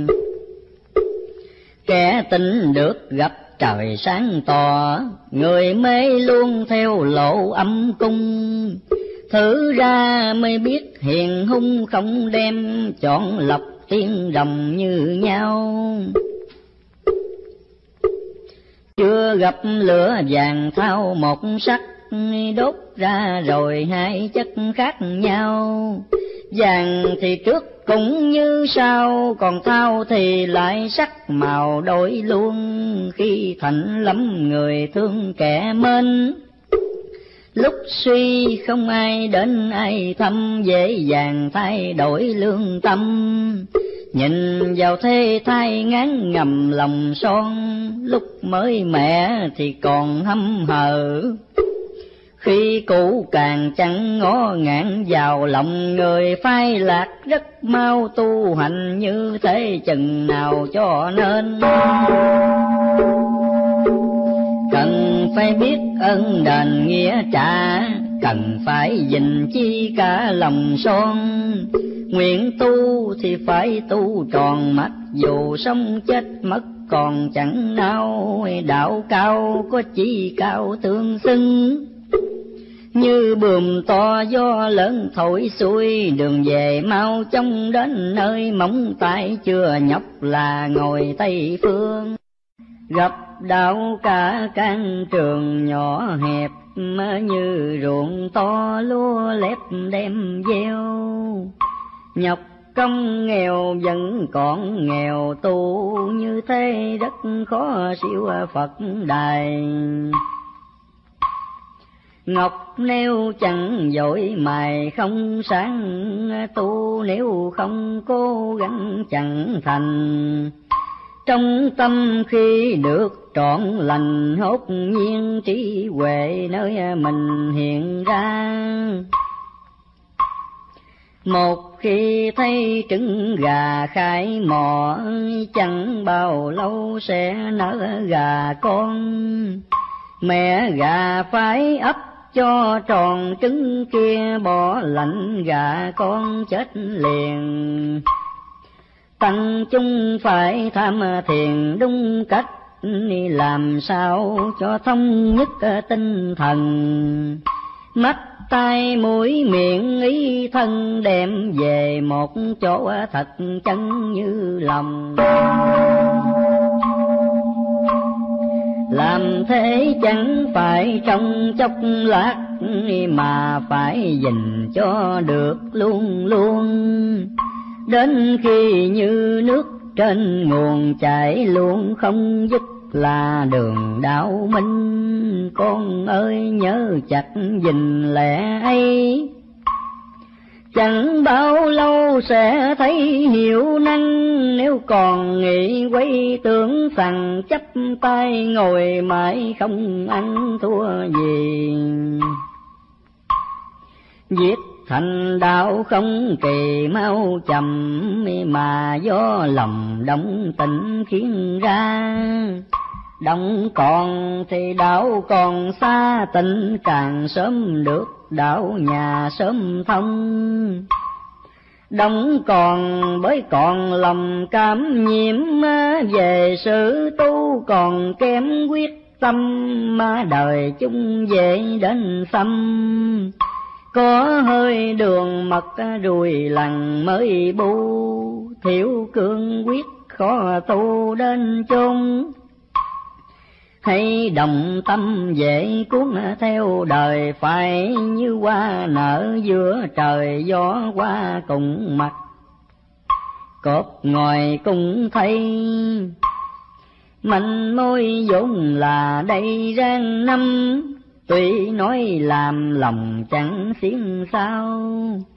Kẻ tin được gặp trời sáng tỏ, người mê luôn theo lộ âm cung. Thử ra mới biết hiền hung không đem, chọn lọc tiên đồng như nhau. Chưa gặp lửa vàng thao một sắc, đốt ra rồi hai chất khác nhau. Vàng thì trước cũng như sau, còn thao thì lại sắc màu đổi luôn. Khi thạnh lắm người thương kẻ mến, lúc suy không ai đến ai thăm, dễ dàng thay đổi lương tâm. Nhìn vào thế thai ngán ngầm lòng son, lúc mới mẹ thì còn hâm hờ. Khi cũ càng chẳng ngó ngạn vào lòng, người phai lạc rất mau tu hành như thế chừng nào cho nên. Cần phải biết ân đền nghĩa trả, cần phải gìn chi cả lòng son. Nguyện tu thì phải tu tròn, mặc dù sống chết mất còn chẳng nao. Đạo cao có chi cao tương xưng, như buồm to gió lớn thổi xuôi. Đường về mau chóng đến nơi móng tay, chưa nhọc là ngồi Tây Phương. Gặp đạo cả can trường nhỏ hẹp, như ruộng to lúa lép đem gieo. Nhọc công nghèo vẫn còn nghèo, tu như thế rất khó siêu Phật đài. Ngọc nếu chẳng dội mài không sáng, tu nếu không cố gắng chẳng thành. Trong tâm khi được trọn lành, hốt nhiên trí huệ nơi mình hiện ra. Một khi thấy trứng gà khai mò, chẳng bao lâu sẽ nở gà con. Mẹ gà phải ấp cho tròn trứng kia, bỏ lạnh gà con chết liền. Tăng chúng phải tham thiền đúng cách, làm sao cho thống nhất tinh thần. Mắt tai mũi miệng ý thân đem về một chỗ thật chân như lòng. Làm thế chẳng phải trong chốc lát, mà phải gìn cho được luôn luôn. Đến khi như nước trên nguồn chảy luôn không dứt là đường đạo minh. Con ơi nhớ chặt gìn lẽ ấy, chẳng bao lâu sẽ thấy hiểu năng. Nếu còn nghĩ quay tưởng rằng chấp tay ngồi mãi không ăn thua gì. Viết thành đạo không kỳ mau chậm, mà do lòng động tình khiến ra. Động còn thì đạo còn xa, tình càng sớm được đạo nhà sớm thông. Động còn bởi còn lòng cảm nhiễm, về sự tu còn kém quyết tâm. Mà đời chung về đến xăm, có hơi đường mật rùi lằn mới bu. Thiếu cương quyết khó tu đến chung, hay đồng tâm dễ cuốn theo đời. Phải như hoa nở giữa trời gió qua cùng mặt. Cột ngồi cùng thấy manh môi vốn là đây rang năm. Tuy nói làm lòng chẳng xiên sao,